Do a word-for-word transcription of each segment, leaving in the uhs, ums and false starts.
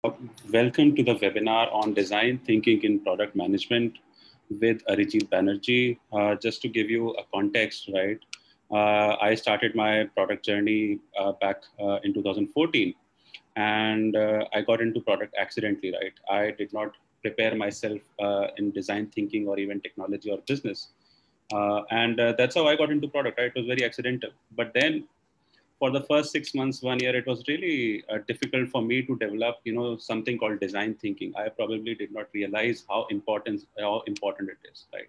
Welcome to the webinar on design thinking in product management with Arijit Banerjee. Uh, just to give you a context, right? Uh, I started my product journey uh, back uh, in two thousand fourteen, and uh, I got into product accidentally, right? I did not prepare myself uh, in design thinking or even technology or business. Uh, and uh, that's how I got into product, right? It was very accidental. But then for the first six months, one year, it was really uh, difficult for me to develop, you know, something called design thinking. I probably did not realize how important how important it is, right?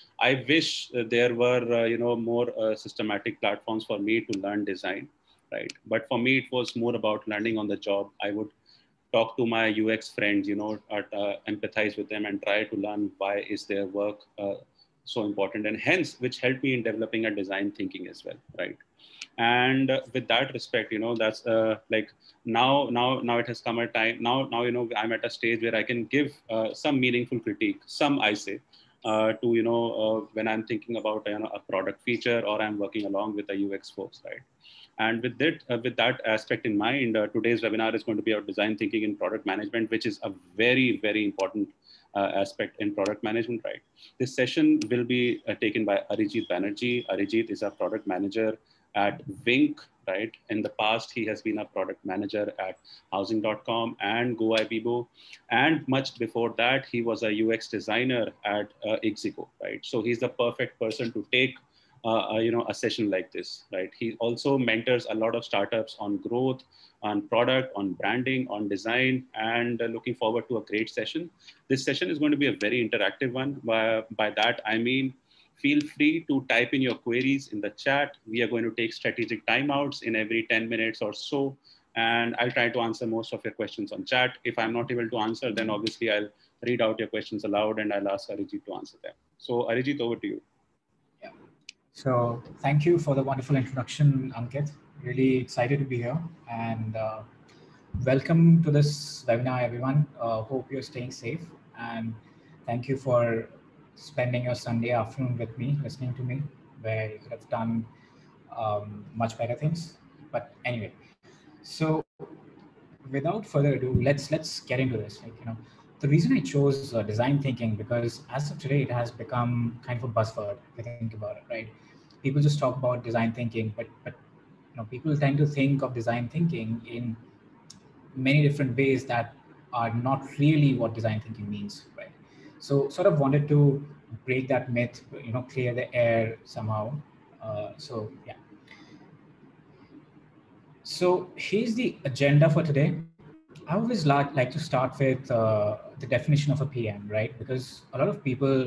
I wish uh, there were, uh, you know, more uh, systematic platforms for me to learn design, right? But for me, it was more about learning on the job. I would talk to my U X friends, you know, at, uh, empathize with them and try to learn why is their work uh, so important, and hence, which helped me in developing a design thinking as well, right? And uh, with that respect, you know, that's uh, like now now now it has come a time now now you know, I'm at a stage where I can give uh, some meaningful critique, some I say, uh, to, you know, uh, when I'm thinking about, you know, a product feature, or I'm working along with the U X folks, right? And with that uh, with that aspect in mind, uh, today's webinar is going to be about design thinking in product management, which is a very very important uh, aspect in product management, right? This session will be uh, taken by Arijit Banerjee. Arijit is a product manager at Wynk, right? In the past, he has been a product manager at housing dot com and GoIbibo. And much before that, he was a U X designer at uh, Ixigo, right? So he's the perfect person to take uh, uh, you know, a session like this, right? He also mentors a lot of startups on growth, on product, on branding, on design, and uh, looking forward to a great session. This session is going to be a very interactive one. By, by that, I mean, feel free to type in your queries in the chat. We are going to take strategic timeouts in every ten minutes or so. And I'll try to answer most of your questions on chat. If I'm not able to answer, then obviously I'll read out your questions aloud and I'll ask Arijit to answer them. So Arijit, over to you. Yeah. So thank you for the wonderful introduction, Ankit. Really excited to be here. And uh, welcome to this webinar, everyone. Uh, hope you're staying safe. And thank you for spending your Sunday afternoon with me, listening to me, where you could have done um, much better things. But anyway, so without further ado, let's let's get into this. Like, you know, the reason I chose uh, design thinking, because as of today, it has become kind of a buzzword. If you think about it, right? People just talk about design thinking, but but you know, people tend to think of design thinking in many different ways that are not really what design thinking means, right? So sort of wanted to break that myth, you know, clear the air somehow. Uh, so yeah. So here's the agenda for today. I always like, like to start with uh, the definition of a P M, right? Because a lot of people,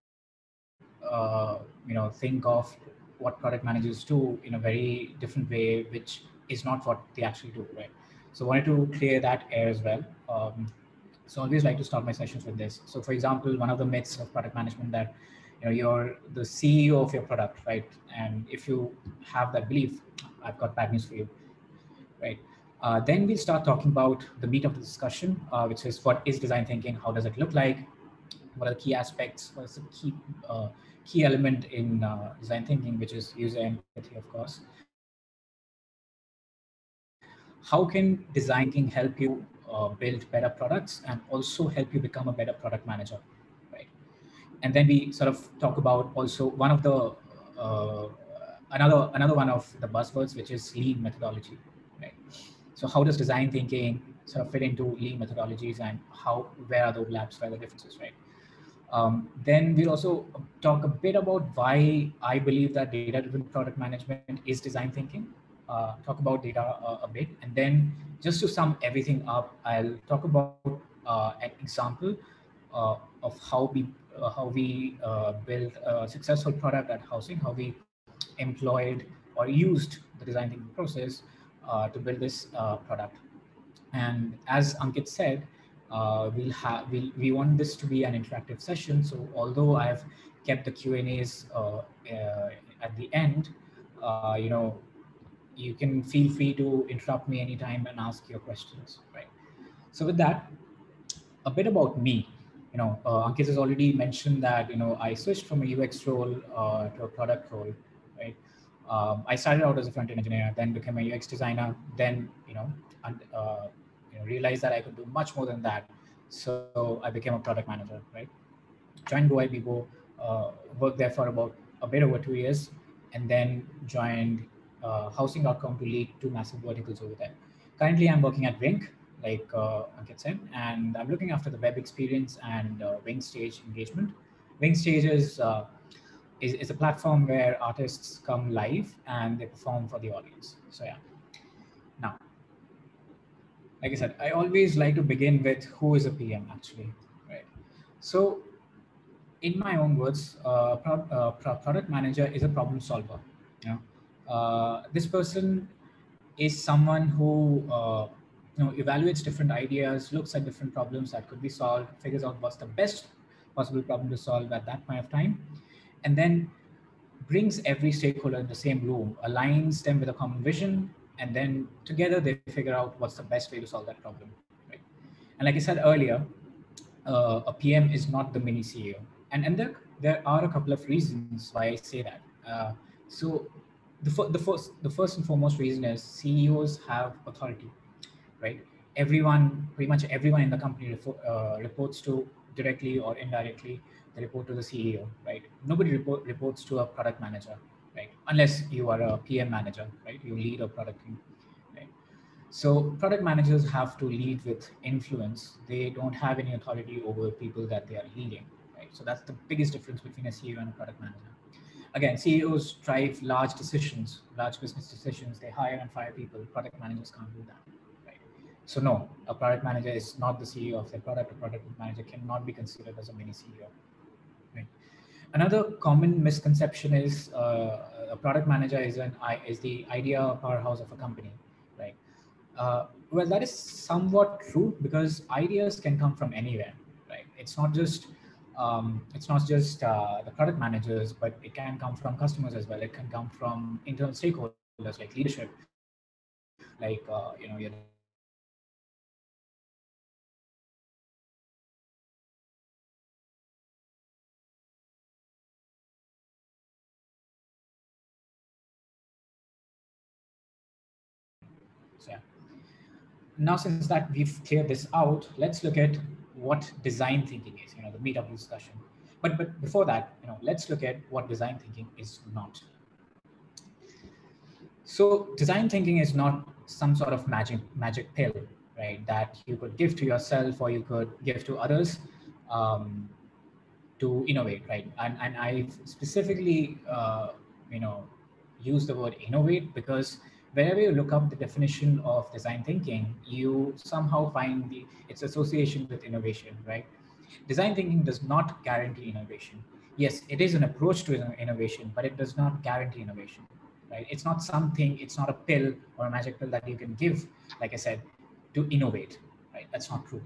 uh, you know, think of what product managers do in a very different way, which is not what they actually do, right? So wanted to clear that air as well. Um, so I always like to start my sessions with this. So for example, one of the myths of product management that, you know, you're the C E O of your product, right? And if you have that belief, I've got bad news for you, right? Uh, then we'll start talking about the meat of the discussion, uh, which is what is design thinking? How does it look like? What are the key aspects? What is the key uh, key element in uh, design thinking, which is user empathy, of course. How can design thinking help you uh, build better products and also help you become a better product manager, right? And then we sort of talk about also one of the uh, another another one of the buzzwords, which is lean methodology, right? So how does design thinking sort of fit into lean methodologies, and how where are the overlaps, where are the differences, right? Um, then we'll also talk a bit about why I believe that data-driven product management is design thinking. Uh, talk about data uh, a bit, and then just to sum everything up, I'll talk about uh, an example uh, of how we uh, how we uh, build a successful product at housing, how we employed or used the design thinking process uh, to build this uh, product. And as Ankit said, uh, we'll have we we want this to be an interactive session. So although I've kept the Q and A's uh, uh, at the end, uh, you know, you can feel free to interrupt me anytime and ask your questions, right? So with that, a bit about me. You know, uh, Ankit has already mentioned that, you know, I switched from a U X role uh, to a product role, right? Um, I started out as a front-end engineer, then became a U X designer, then, you know, and, uh, you know, know, realized that I could do much more than that. So I became a product manager, right? Joined B Y J U, uh, worked there for about a bit over two years, and then joined uh, housing dot com to lead two massive verticals over there. Currently, I'm working at Wynk, like uh, Ankit said, and I'm looking after the web experience and uh, Wynk Stage engagement. Wynk Stage is, uh, is, is a platform where artists come live and they perform for the audience. So yeah. Now, like I said, I always like to begin with who is a P M actually, right? So in my own words, uh, pro- uh, pro- product manager is a problem solver. You know, uh, this person is someone who uh, you know evaluates different ideas, looks at different problems that could be solved, figures out what's the best possible problem to solve at that point of time, and then brings every stakeholder in the same room, aligns them with a common vision, and then together they figure out what's the best way to solve that problem. Right? And like I said earlier, uh, a P M is not the mini C E O. And, and there, there are a couple of reasons why I say that. Uh, so the, fir- the, first, the first and foremost reason is C E Os have authority, right? Everyone, pretty much everyone in the company refo- uh, reports to directly or indirectly, they report to the C E O, right? Nobody report, reports to a product manager, right? Unless you are a P M manager, right? You lead a product team, right? So product managers have to lead with influence. They don't have any authority over people that they are leading, right? So that's the biggest difference between a C E O and a product manager. Again, C E Os drive large decisions, large business decisions. They hire and fire people. Product managers can't do that, right? So no, a product manager is not the C E O of their product. A product manager cannot be considered as a mini C E O, right? Another common misconception is uh, a product manager is an is the idea powerhouse of a company, right? Uh, well, that is somewhat true because ideas can come from anywhere, right? It's not just um, it's not just uh, the product managers, but it can come from customers as well. It can come from internal stakeholders like leadership, like uh, you know your directors, your managers, your management, right? So product managers have to lead with influence. They have to lead with authority. They have to lead with uh, you know uh, influence, right? So yeah. Now, since that we've cleared this out, let's look at what design thinking is, you know, the meat of the discussion. But, but before that, you know, let's look at what design thinking is not. So design thinking is not some sort of magic magic pill, right, that you could give to yourself or you could give to others um, to innovate, right? And, and I've specifically, uh, you know, use the word innovate because whenever you look up the definition of design thinking, you somehow find the its association with innovation, right? Design thinking does not guarantee innovation. Yes, it is an approach to innovation, but it does not guarantee innovation, right? It's not something, it's not a pill or a magic pill that you can give, like I said, to innovate, right? That's not true.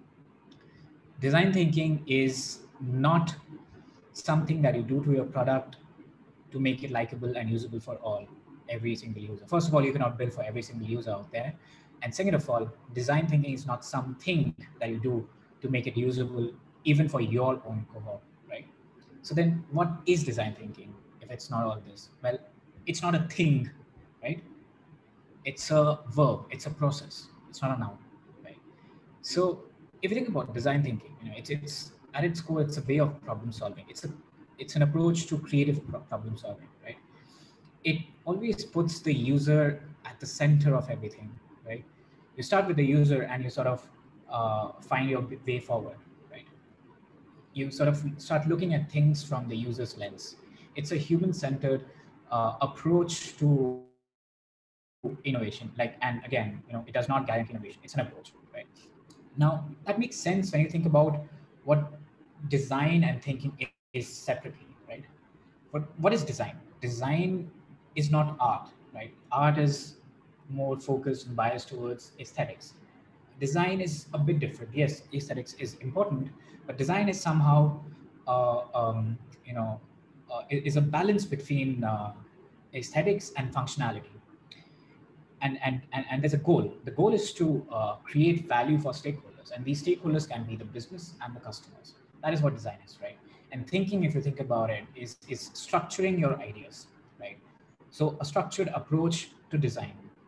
Design thinking is not something that you do to your product to make it likable and usable for all, every single user. First of all, you cannot build for every single user out there. And second of all, design thinking is not something that you do to make it usable even for your own cohort, right? So then what is design thinking if it's not all this? Well, it's not a thing, right? It's a verb, it's a process, it's not a noun, right? So if you think about design thinking, you know, it's it's at its core, it's a way of problem solving. It's a it's an approach to creative pro- problem solving, right? It always puts the user at the center of everything, right? You start with the user and you sort of uh, find your way forward, right? You sort of start looking at things from the user's lens. It's a human-centered uh, approach to innovation. Like, and again, you know, it does not guarantee innovation. It's an approach, right? Now, that makes sense when you think about what design and thinking is separately, right? But what is design? Design is not art, right? Art is more focused and biased towards aesthetics. Design is a bit different. Yes, aesthetics is important, but design is somehow, uh, um, you know, uh, is a balance between uh, aesthetics and functionality. And, and, and, and there's a goal. The goal is to uh, create value for stakeholders, and these stakeholders can be the business and the customers. That is what design is, right? And thinking, if you think about it, is, is structuring your ideas, right? So a structured approach to design,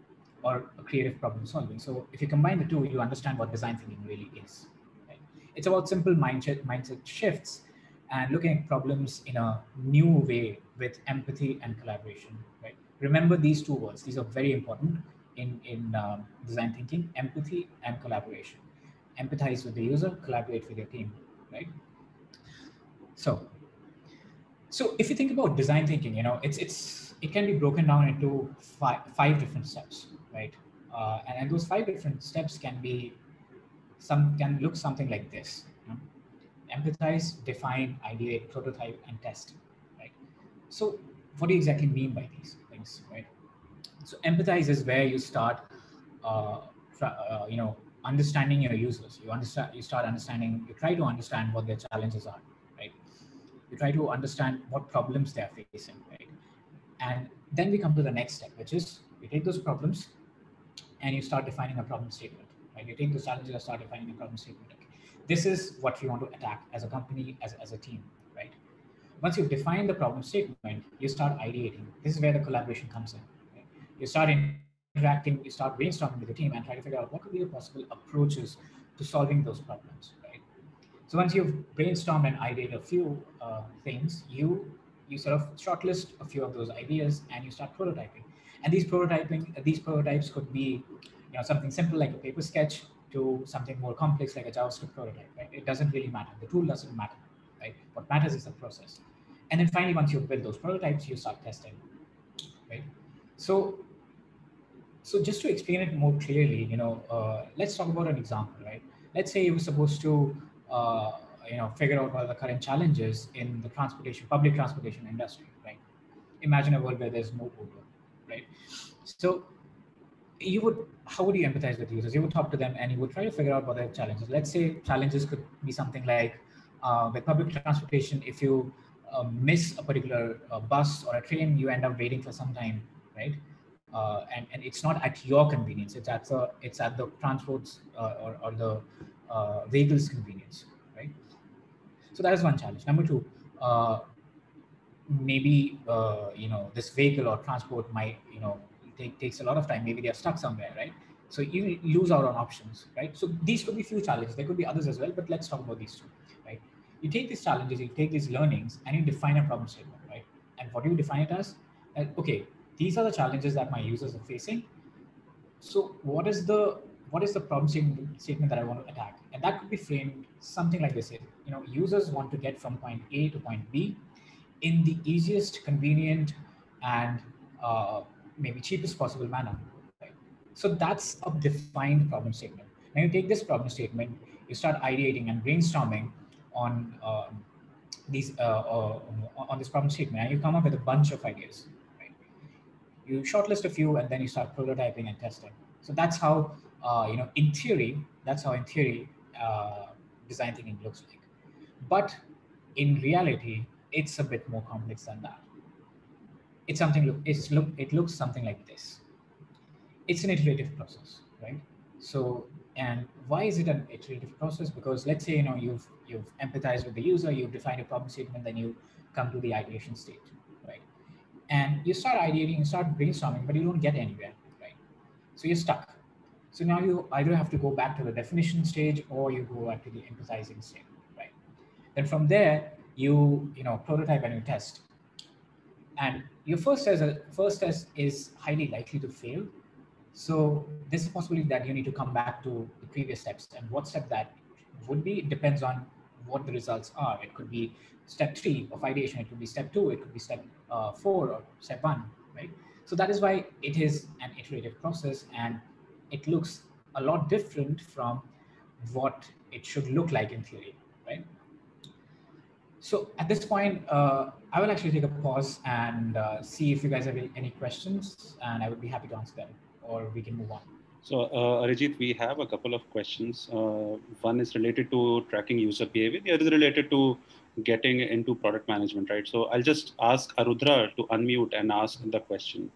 or a creative problem solving. So if you combine the two, you understand what design thinking really is. Right? It's about simple mindset mindset shifts and looking at problems in a new way with empathy and collaboration. Right? Remember these two words; these are very important in in um, design thinking: empathy and collaboration. Empathize with the user, collaborate with your team. Right? So So if you think about design thinking, you know, it's it's it can be broken down into five, five different steps, right? Uh, and, and those five different steps can be some can look something like this: you know? Empathize, define, ideate, prototype, and test, right? So what do you exactly mean by these things, right? So empathize is where you start, uh, uh, you know, understanding your users. You understand, you start understanding, you try to understand what their challenges are, right? You try to understand what problems they are facing, right? And then we come to the next step, which is you take those problems and you start defining a problem statement, right? You take those challenges and start defining a problem statement. Okay, this is what we want to attack as a company, as, as a team, right? Once you've defined the problem statement, you start ideating. This is where the collaboration comes in. Right? You start interacting, you start brainstorming with the team and try to figure out what could be the possible approaches to solving those problems, right? So once you've brainstormed and ideated a few uh, things, you you sort of shortlist a few of those ideas and you start prototyping. And these prototyping, these prototypes could be, you know, something simple like a paper sketch to something more complex like a JavaScript prototype. Right? It doesn't really matter. The tool doesn't matter. Right? What matters is the process. And then finally, once you've built those prototypes, you start testing. Right? So so just to explain it more clearly, you know, uh, let's talk about an example, right? Let's say you were supposed to, uh, you know, figure out what are the current challenges in the transportation, public transportation industry, right? Imagine a world where there's no Uber, right? So you would, how would you empathize with users? You would talk to them and you would try to figure out what their challenges. Let's say challenges could be something like uh, with public transportation, if you uh, miss a particular uh, bus or a train, you end up waiting for some time, right? Uh, and, and it's not at your convenience. It's at the it's at the transport's uh, or, or the uh, vehicle's convenience, right? So that is one challenge. Number two, uh, maybe uh, you know, this vehicle or transport might, you know, take, takes a lot of time. Maybe they're stuck somewhere, right? So you lose out on options, right? So these could be few challenges. There could be others as well, but let's talk about these two, right? You take these challenges, you take these learnings, and you define a problem statement, right? And what do you define it as? Uh, okay, these are the challenges that my users are facing. So what is the what is the problem statement, statement that I want to attack? And that could be framed something like this: you know, users want to get from point A to point B in the easiest, convenient, and uh, maybe cheapest possible manner. Right? So that's a defined problem statement. Now you take this problem statement, you start ideating and brainstorming on uh, these uh, uh, on this problem statement, and you come up with a bunch of ideas. Right? You shortlist a few, and then you start prototyping and testing. So that's how, uh, you know, in theory, that's how in theory uh, design thinking looks like. But in reality, it's a bit more complex than that. It's something look it's look it looks something like this. It's an iterative process, right? So, and why is it an iterative process? Because let's say, you know, you've you've empathized with the user, you've defined a problem statement, then you come to the ideation stage, right? And you start ideating, you start brainstorming, but you don't get anywhere, right? So you're stuck. So now you either have to go back to the definition stage or you go back to the empathizing stage, right? Then from there, you you know prototype and you test. And your first test, first test is highly likely to fail. So there's a possibility that you need to come back to the previous steps. And what step that would be, it depends on what the results are. It could be step three of ideation, it could be step two, it could be step uh, four or step one, right? So that is why it is an iterative process, and it looks a lot different from what it should look like in theory, right? So at this point, uh, I will actually take a pause and uh, see if you guys have any questions, and I would be happy to answer them, or we can move on. So, uh, Arijit, we have a couple of questions. Uh, one is related to tracking user behavior. The other is related to getting into product management, right? So I'll just ask Arudra to unmute and ask the question.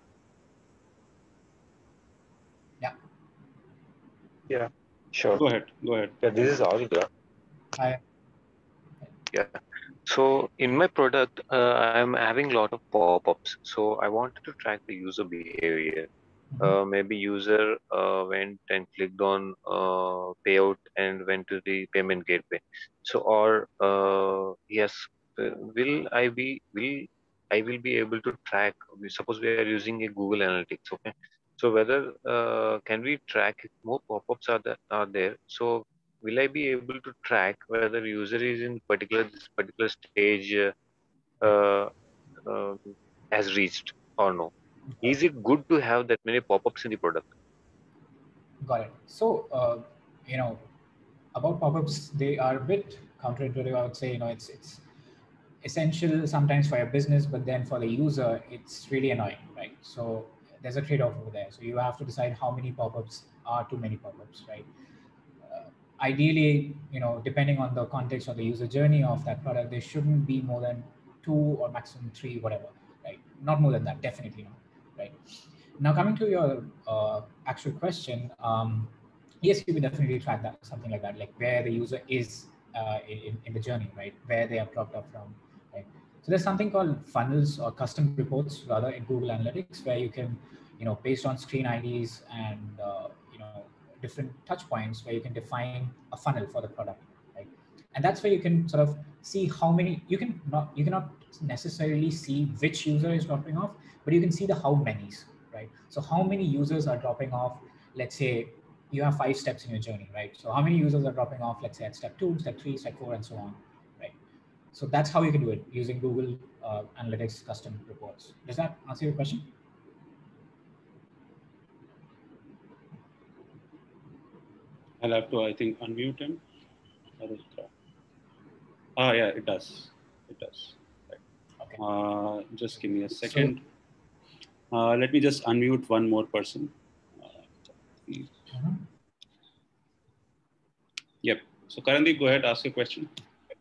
Yeah. Yeah, sure. Go ahead. Go ahead. Yeah, this is Arudha. Hi. Yeah. So in my product, uh, I'm having a lot of pop-ups. So I wanted to track the user behavior. Uh, maybe user uh, went and clicked on uh, payout and went to the payment gateway. So, or uh, yes, uh, will I be will I will be able to track? we- Suppose we are using a Google Analytics, okay? So whether uh, can we track if more pop-ups are there, are there? So will I be able to track whether user is in particular this particular stage uh, uh, um, has reached or no? Got Is it good to have that many pop-ups in the product? Got it. So, uh, you know, about pop-ups, they are a bit counterintuitive. I would say, you know, it's it's essential sometimes for your business, but then for the user, it's really annoying, right? So there's a trade-off over there. So you have to decide how many pop-ups are too many pop-ups, right? Uh, Ideally, you know, depending on the context or the user journey of that product, there shouldn't be more than two or maximum three, whatever, right? Not more than that, definitely not, right? Now, coming to your uh, actual question, um, yes, you can definitely track that, something like that, like where the user is uh, in, in the journey, right? Where they have dropped off from, right? So there's something called funnels or custom reports, rather, in Google Analytics, where you can, you know, based on screen I Ds and uh, you know, different touch points, where you can define a funnel for the product, right? And that's where you can sort of see how many you can not you cannot necessarily see which user is dropping off, but you can see the how many's, right? So how many users are dropping off? Let's say you have five steps in your journey, right? So how many users are dropping off? Let's say at step two, step three, step four, and so on, right? So that's how you can do it using Google uh, Analytics custom reports. Does that answer your question? I'll have to, I think, unmute him. Ah, yeah, it does. It does. Right. Okay. Uh, just give me a second. So, uh, let me just unmute one more person. Uh, mm-hmm. Yep. So, Karandeep, go ahead, ask your question.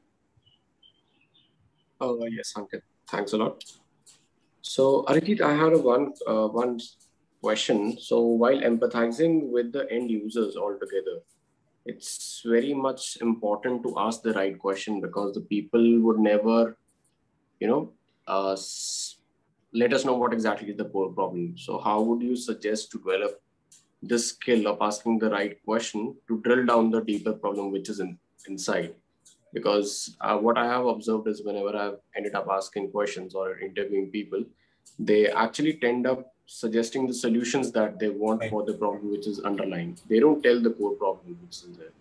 Oh, yes, Ankit. Thanks a lot. So, Arijit, I had a one, uh, one question. So, while empathizing with the end users altogether, it's very much important to ask the right question, because the people would never, you know, uh, let us know what exactly is the core problem. So, how would you suggest to develop this skill of asking the right question to drill down the deeper problem which is in, inside? Because uh, what I have observed is whenever I've ended up asking questions or interviewing people, they actually tend up suggesting the solutions that they want Right. for the problem which is underlying. They don't tell the core problem which is there.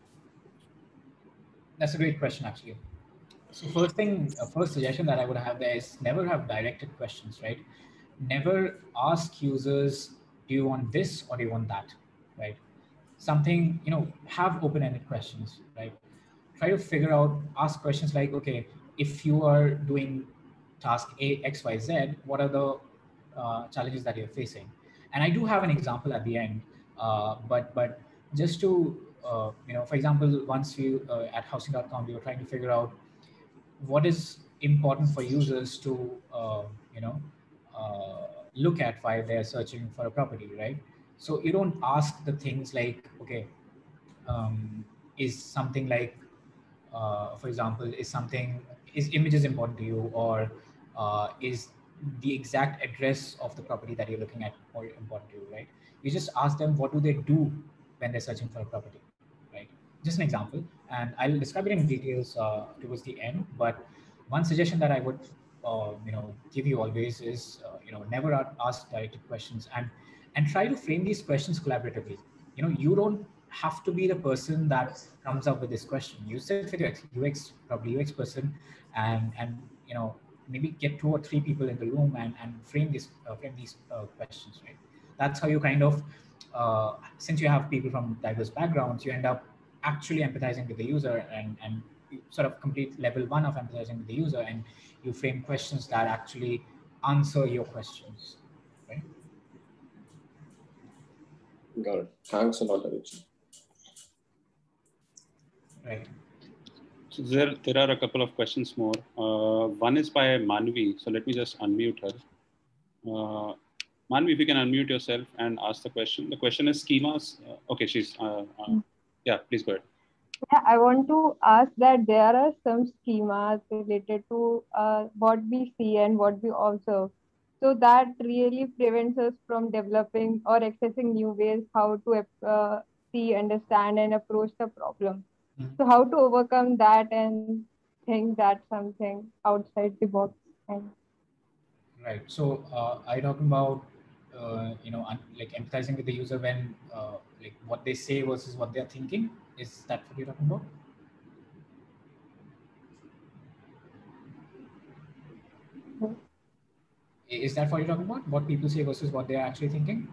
That's a great question, actually. So first thing, uh, first suggestion that I would have there is never have directed questions, right? Never ask users, do you want this or do you want that, right? Something, you know, have open-ended questions, right? Try to figure out, ask questions like, okay, if you are doing task A, X, Y, Z, what are the uh, challenges that you're facing? And I do have an example at the end, uh, but but just to, uh, you know, for example, once we, uh, at housing dot com, we were trying to figure out what is important for users to, uh, you know, uh, look at while they're searching for a property, right? So you don't ask the things like, okay, um, is something like, uh, for example, is something, is images important to you, or uh, is the exact address of the property that you're looking at more important to you, right? You just ask them, what do they do when they're searching for a property, right? Just an example, and I'll describe it in details uh, towards the end. But one suggestion that I would, uh, you know, give you always is, uh, you know, never ask directed questions, and and try to frame these questions collaboratively. You know, you don't have to be the person that comes up with this question. You sit with your U X, probably U X person, and and you know, maybe get two or three people in the room and and frame this uh, frame these uh, questions, right? That's how you kind of, uh, since you have people from diverse backgrounds, you end up actually empathizing with the user, and and you sort of complete level one of empathizing with the user, and you frame questions that actually answer your questions, right? Got it. Thanks a lot, Arijit. Right. So there, there are a couple of questions more. Uh, one is by Manvi. So let me just unmute her. Uh, Manvi, if you can unmute yourself and ask the question. The question is schemas. Uh, okay, she's, uh, uh, yeah, please go ahead. Yeah, I want to ask that there are some schemas related to uh, what we see and what we observe. So that really prevents us from developing or accessing new ways how to uh, see, understand, and approach the problem. Mhm. So how to overcome that and think that's something outside the box. And Right. So, uh, are you talking about, uh, you know, un- like empathizing with the user when, uh, like, what they say versus what they're thinking? Is that what you're talking about? I- Is that what you're talking about? What people say versus what they're actually thinking?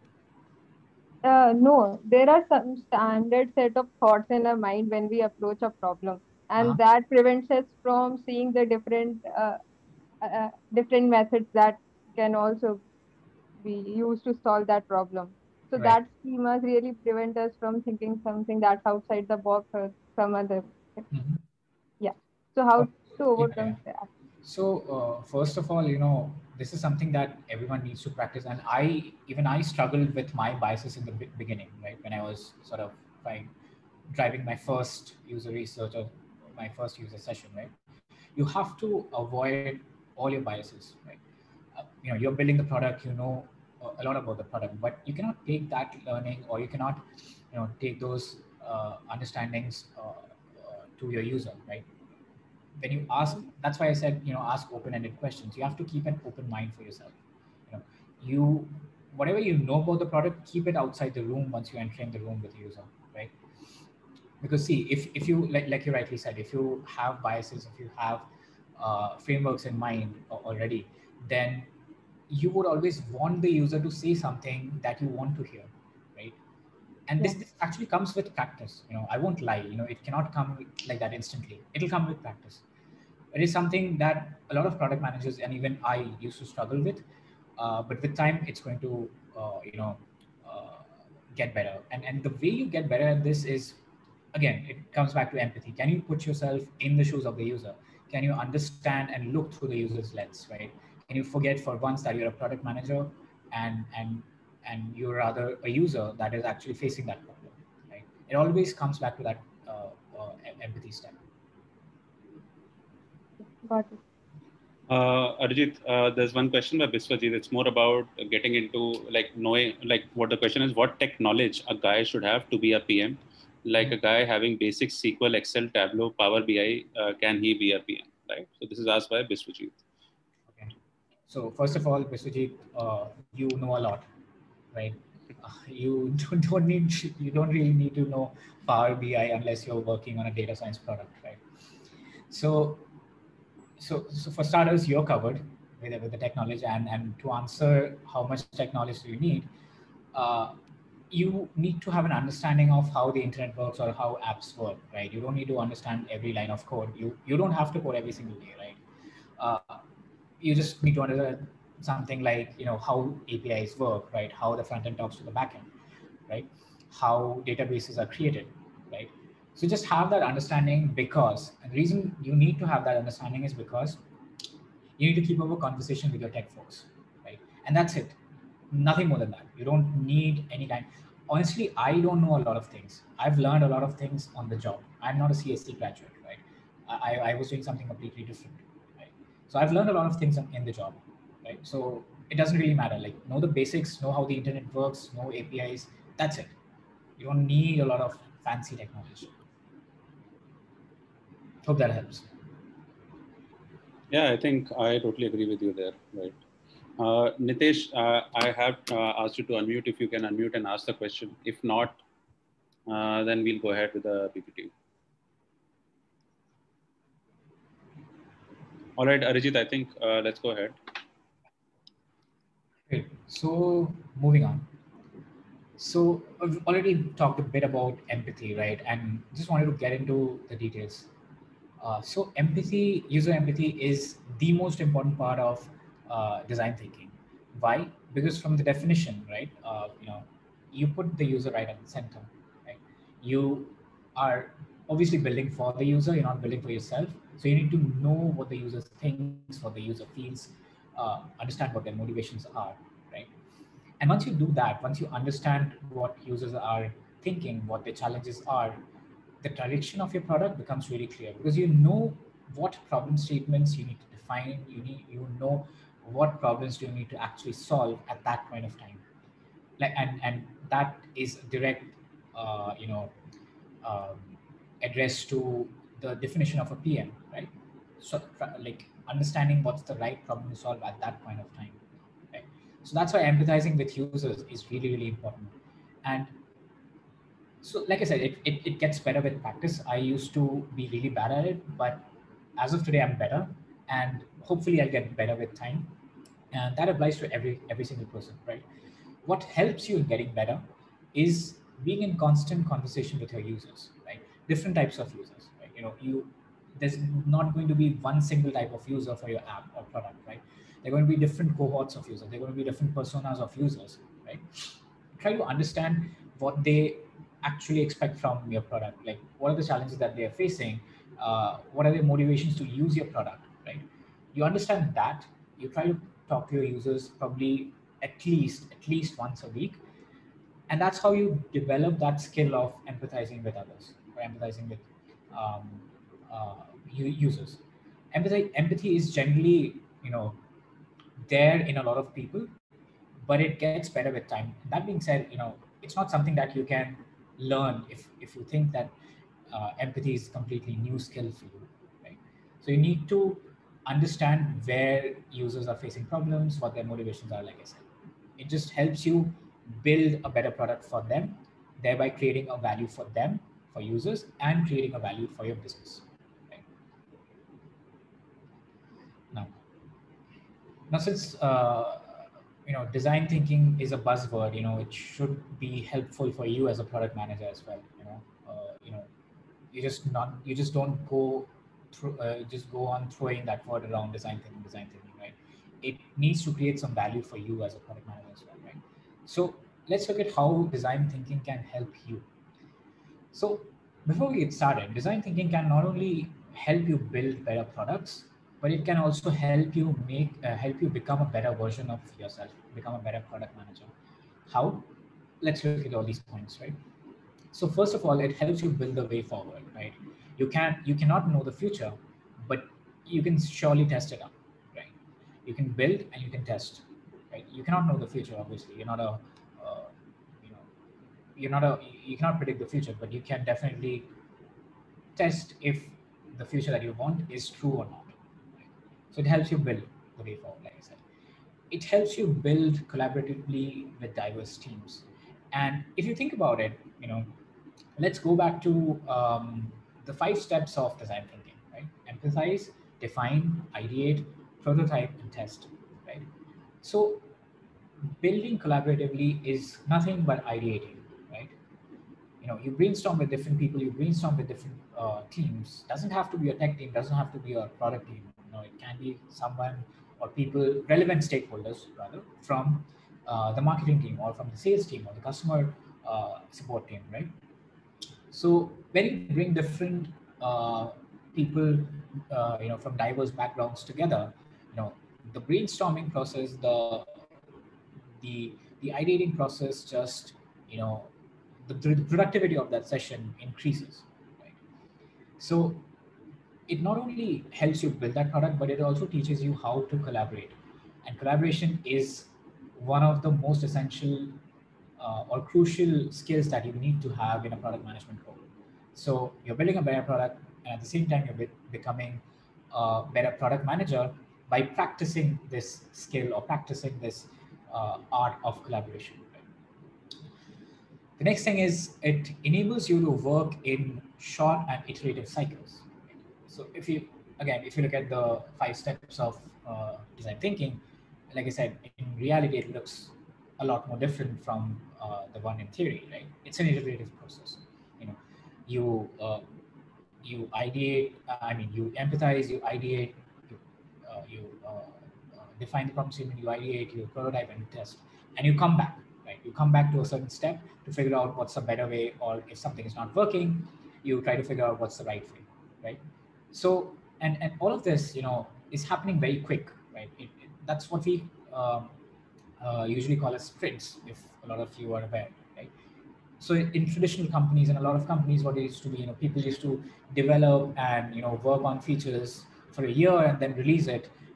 uh, no, there are some standard set of thoughts in our mind when we approach a problem, Uh-huh. and that prevents us from seeing the different uh, uh, different methods that can also be used to solve that problem. So Right. that schemas really prevent us from thinking something that's outside the box or some other. Mhm. Yeah. So how Oh, to yeah, yeah. overcome that? So, uh, first of all, you know, this is something that everyone needs to practice. And I, even I struggled with my biases in the be- beginning, right? When I was sort of trying, driving my first user research or my first user session, right? You have to avoid all your biases, right? Uh, you know, you're building the product, you know uh, a lot about the product, but you cannot take that learning, or you cannot, you know, take those uh, understandings uh, uh, to your user, right? When you ask, that's why I said, you know, ask open-ended questions. You have to keep an open mind for yourself. You know, you, whatever you know about the product, keep it outside the room once you enter in the room with the user, right? Because see, if, if you, like, like you rightly said, if you have biases, if you have uh, frameworks in mind a- already, then you would always want the user to say something that you want to hear, right? And Yeah. this, this actually comes with practice. You know, I won't lie, you know, it cannot come like that instantly. It'll come with practice. It is something that a lot of product managers and even I used to struggle with. Uh, but with time, it's going to, uh, you know, uh, get better. And and the way you get better at this is, again, it comes back to empathy. Can you put yourself in the shoes of the user? Can you understand and look through the user's lens, right? Can you forget for once that you're a product manager and and and you're rather a user that is actually facing that problem, right? It always comes back to that uh, uh, empathy step. Got it. Uh, Arijit, uh, there's one question by Biswajit. It's more about getting into like knowing, like what the question is, what tech knowledge a guy should have to be a P M. Like a guy having basic S Q L, Excel, Tableau, Power B I, uh, can he be a P M? Right. So this is asked by Biswajit. Okay. So first of all, Biswajit, uh, you know a lot, right? Uh, you don't, don't need you don't really need to know Power B I unless you're working on a data science product, right? So so so for starters, you're covered with, with the technology, and and to answer how much technology you need, uh, you need to have an understanding of how the internet works or how apps work, right? You don't need to understand every line of code. You you don't have to code every single day, right? Uh, you just need to understand something like, you know, how A P Is work, right? How the front end talks to the back end, right? How databases are created, right? So just have that understanding, because and the reason you need to have that understanding is because you need to keep up a conversation with your tech folks, right? And that's it. Nothing more than that. You don't need any kind. Honestly, I don't know a lot of things. I've learned a lot of things on the job. I'm not a C S C graduate, right? I, I was doing something completely different, right? So I've learned a lot of things in in the job, right? So it doesn't really matter. Like, know the basics, know how the internet works, know A P Is. That's it. You don't need a lot of fancy technology. Hope that helps. Yeah, I think I totally agree with you there. Right. Uh, Nitesh, uh, I have uh, asked you to unmute. If you can unmute and ask the question. If not, uh, then we'll go ahead with the P P T. All right, Arijit, I think uh, let's go ahead. Great. So moving on. So I've already talked a bit about empathy, right? And just wanted to get into the details. Uh, so empathy, user empathy, is the most important part of uh, design thinking. Why? Because from the definition, right? Uh, you know, you put the user right at the center, right? You are obviously building for the user. You're not building for yourself. So you need to know what the user thinks, what the user feels, uh, understand what their motivations are, right? And once you do that, once you understand what users are thinking, what their challenges are, the direction of your product becomes really clear, because you know what problem statements you need to define. You need you know what problems do you need to actually solve at that point of time. Like, and and that is direct, uh, you know, um, address to the definition of a P M, right? So, like understanding what's the right problem to solve at that point of time, right? So that's why empathizing with users is really, really important. And so, like I said, it, it, it gets better with practice. I used to be really bad at it, but as of today, I'm better, and hopefully I'll get better with time. And that applies to every every single person, right? What helps you in getting better is being in constant conversation with your users, right? Different types of users, right? You know, you there's not going to be one single type of user for your app or product, right? There are going to be different cohorts of users. There are going to be different personas of users, right? Try to understand what they actually expect from your product. Like, what are the challenges that they are facing? Uh, what are their motivations to use your product, right? You understand that. You try to talk to your users probably at least at least once a week, and that's how you develop that skill of empathizing with others or empathizing with um, uh, users. Empathy, empathy is generally, you know, there in a lot of people, but it gets better with time. That being said, you know, it's not something that you can learn if if you think that uh, empathy is a completely new skill for you, right? So you need to understand where users are facing problems, what their motivations are. Like I said, it just helps you build a better product for them, thereby creating a value for them, for users, and creating a value for your business, right? Now, now since uh, you know, design thinking is a buzzword, you know, it should be helpful for you as a product manager as well. You know, uh, you know, you just not you just don't go through uh, just go on throwing that word around, design thinking, design thinking, right? It needs to create some value for you as a product manager as well, right? So let's look at how design thinking can help you. So before we get started, design thinking can not only help you build better products, but it can also help you make uh, help you become a better version of yourself, become a better product manager. How? Let's look at all these points, right? So first of all, it helps you build the way forward, right? You can you cannot know the future, but you can surely test it out, right? You can build and you can test, right? You cannot know the future, obviously. You're not a, uh, you know, you're not a, you cannot predict the future, but you can definitely test if the future that you want is true or not. Right? So it helps you build the way forward, like I said. It helps you build collaboratively with diverse teams. And if you think about it, you know, let's go back to um, the five steps of design thinking, right? Empathize, define, ideate, prototype, and test, right? So building collaboratively is nothing but ideating, right? You know, you brainstorm with different people, you brainstorm with different uh, teams. Doesn't have to be a tech team, doesn't have to be a product team. You know, it can be someone or people, relevant stakeholders rather, from uh, the marketing team or from the sales team or the customer uh, support team, right? So when you bring different uh, people, uh, you know, from diverse backgrounds together, you know, the brainstorming process, the the the ideating process, just, you know, the, the productivity of that session increases, right? So it not only helps you build that product, but it also teaches you how to collaborate. And collaboration is one of the most essential uh, or crucial skills that you need to have in a product management role. So you're building a better product, and at the same time, you're be- becoming a better product manager by practicing this skill or practicing this uh, art of collaboration. Right? The next thing is it enables you to work in short and iterative cycles. So if you, again, if you look at the five steps of uh, design thinking, like I said, in reality, it looks a lot more different from uh, the one in theory, right? It's an iterative process. You know, you uh, you ideate. Uh, I mean, you empathize, you ideate, you uh, you uh, uh, define the problem statement, you ideate, you prototype, and you test, and you come back. Right? You come back to a certain step to figure out what's a better way, or if something is not working, you try to figure out what's the right way, right? So, and and all of this, you know, is happening very quick, right? It, it, that's what we um, uh, usually call as sprints, if a lot of you are aware, right? So in traditional companies and a lot of companies, what it used to be, you know, people used to develop and, you know, work on features for a year and then release it.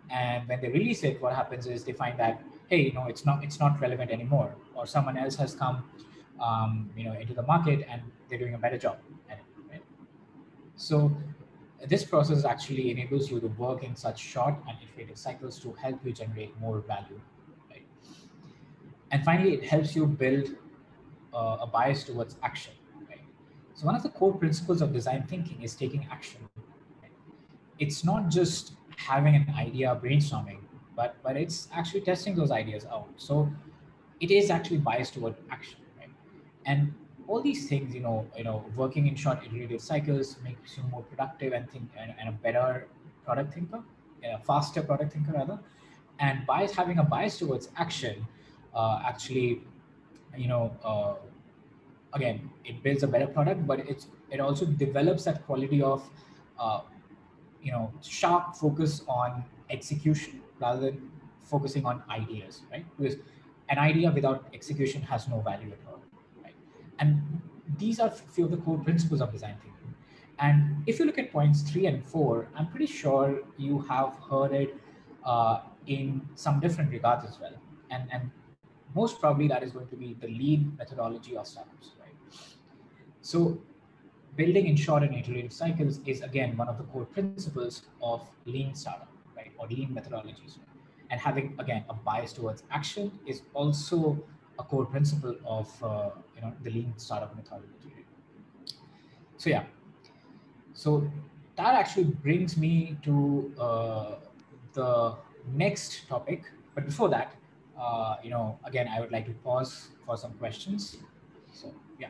And when they release it, what happens is they find that, hey, you know, it's not it's not relevant anymore, or someone else has come, um, you know, into the market and they're doing a better job at it, right? So this process actually enables you to work in such short and iterative cycles to help you generate more value, right? And finally, it helps you build uh, a bias towards action, right? So one of the core principles of design thinking is taking action. Right? It's not just having an idea, brainstorming, but but it's actually testing those ideas out. So it is actually biased toward action, right? And all these things, you know, you know, working in short iterative cycles makes you more productive and think and, and a better product thinker, a faster product thinker rather. And bias, having a bias towards action, uh, actually, you know, uh, again, it builds a better product, but it's it also develops that quality of, uh, you know, sharp focus on execution rather than focusing on ideas, right? Because an idea without execution has no value at all, right? And these are few of the core principles of design thinking. And if you look at points three and four, I'm pretty sure you have heard it uh, in some different regards as well. And and most probably that is going to be the lean methodology of startups, right? So building in short and iterative cycles is again one of the core principles of lean startup, right, or lean methodologies. Right? And having again a bias towards action is also a core principle of uh, you know the lean startup methodology. Right? So yeah, so that actually brings me to uh, the next topic. But before that, uh, you know, again, I would like to pause for some questions. So yeah.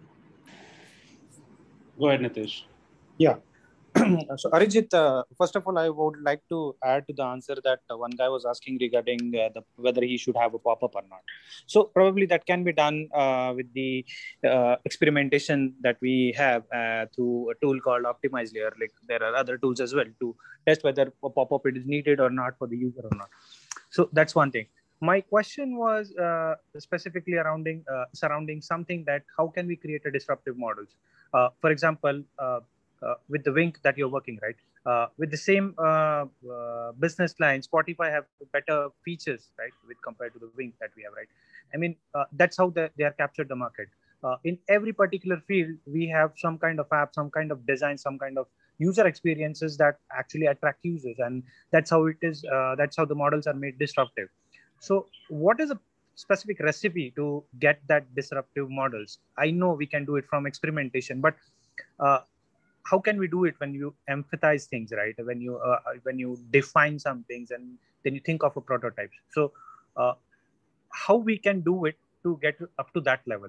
Go ahead, Nitish. Yeah. So Arijit, uh, first of all, I would like to add to the answer that uh, one guy was asking regarding uh, the, whether he should have a pop-up or not. So probably that can be done uh, with the uh, experimentation that we have uh, through a tool called Optimize Layer. Like there are other tools as well to test whether a pop-up is needed or not for the user or not. So that's one thing. My question was uh, specifically surrounding uh, surrounding something that how can we create a disruptive models? Uh, for example, uh, uh, with the Wynk that you're working, right? Uh, with the same uh, uh, business line, Spotify have better features, right, with compared to the Wynk that we have, right? I mean, uh, that's how they, they are captured the market. Uh, in every particular field, we have some kind of app, some kind of design, some kind of user experiences that actually attract users, and that's how it is. Uh, that's how the models are made disruptive. So, what is a specific recipe to get that disruptive models? I know we can do it from experimentation, but uh, how can we do it when you empathize things, right? When you uh, when you define some things and then you think of a prototype. So, uh, how we can do it to get up to that level?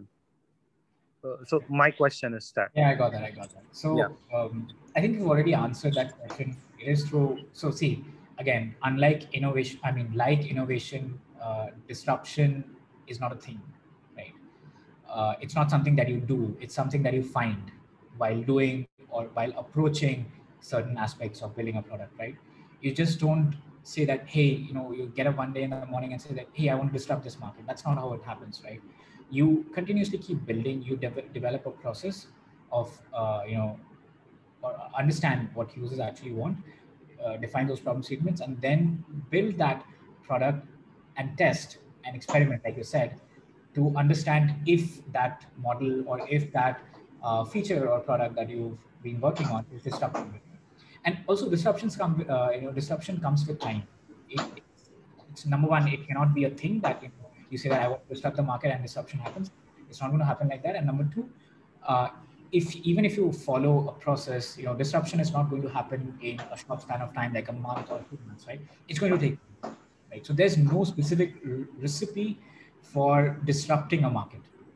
Uh, so my question is that. Yeah, I got that. I got that. So yeah. um, I think you've already answered that question. It is through. So see, again, unlike innovation, I mean, like innovation, uh, disruption is not a thing, right? Uh, it's not something that you do. It's something that you find while doing or while approaching certain aspects of building a product, right? You just don't say that, hey, you know, you get up one day in the morning and say that, hey, I want to disrupt this market. That's not how it happens, right? You continuously keep building. You de- develop a process of, uh, you know, or understand what users actually want, uh, define those problem statements, and then build that product and test and experiment, like you said, to understand if that model or if that uh, feature or product that you've been working on is disruptive. And also, disruptions come. Uh, you know, disruption comes with time. It, it's, it's number one. It cannot be a thing that you know you say that I want to disrupt the market and disruption happens. It's not going to happen like that. And number two, uh, if even if you follow a process, you know, disruption is not going to happen in a short span of time, like a month or two months, right? It's going to take, right? So there's no specific r- recipe for disrupting a market,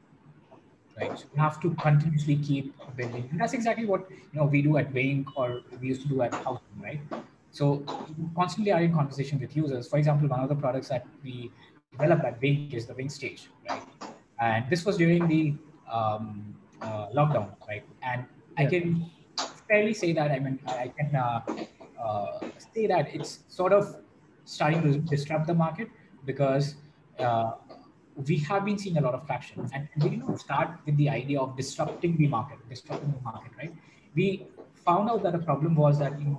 right? So you have to continuously keep building, and that's exactly what you know we do at Wynk or we used to do at Housing, right? So you constantly are in conversation with users. For example, one of the products that we developed at Wynk is the Wynk Stage, right? And this was during the um, uh, lockdown, right? And I Yeah. can fairly say that I mean I can uh, uh, say that it's sort of starting to disrupt the market because. Uh, we have been seeing a lot of traction, and we did not start with the idea of disrupting the market, disrupting the market, right? We found out that the problem was that you know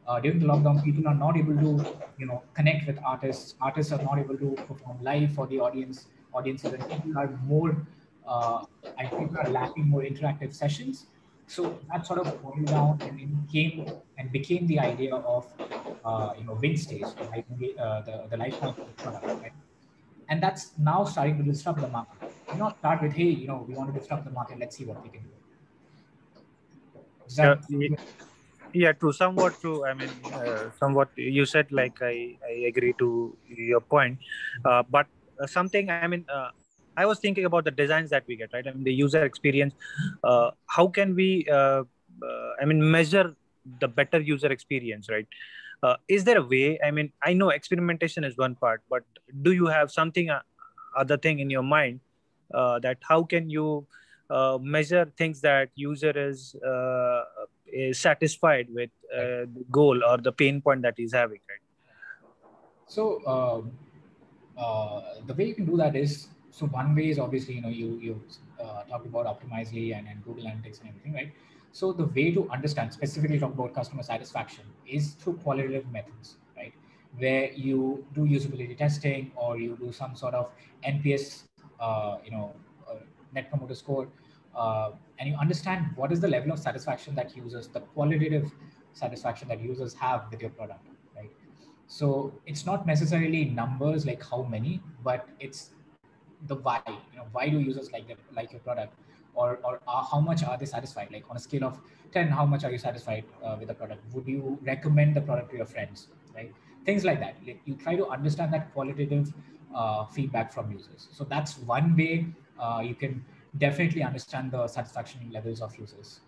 uh, during the lockdown, people are not able to, you know, connect with artists. Artists are not able to perform live for the audience, audiences, and people are more, uh, and people are lacking more interactive sessions. So that sort of boiled down and it came and became the idea of, uh, you know, Wynk stage, the live, uh, the, the live concert product, right? And that's now starting to disrupt the market. You not start with, hey, you know, we want to disrupt the market. Let's see what we can do. Does Yeah, that ye- yeah, true. Somewhat true. I mean, uh, somewhat you said, like, I, I agree to your point. Uh, but uh, something, I mean, uh, I was thinking about the designs that we get, right? I mean, the user experience. Uh, how can we, uh, uh, I mean, measure the better user experience, right? Uh, is there a way? I mean, I know experimentation is one part, but do you have something, uh, other thing in your mind, uh, that how can you uh, measure things that user is uh, is satisfied with uh, the goal or the pain point that he's having, right? So um, uh, the way you can do that is, so one way is obviously, you know, you you uh, talked about Optimizely and, and Google Analytics and everything, right? So the way to understand, specifically talk about customer satisfaction, is through qualitative methods, right? Where you do usability testing or you do some sort of N P S, uh, you know, uh, Net Promoter Score, uh, and you understand what is the level of satisfaction that users, the qualitative satisfaction that users have with your product, right? So it's not necessarily numbers like how many, but it's the why. You know, why do users like that, like your product, or or uh, how much are they satisfied? Like on a scale of ten, how much are you satisfied uh, with the product? Would you recommend the product to your friends? Right? Things like that. Like you try to understand that qualitative uh, feedback from users. So that's one way uh, you can definitely understand the satisfaction levels of users.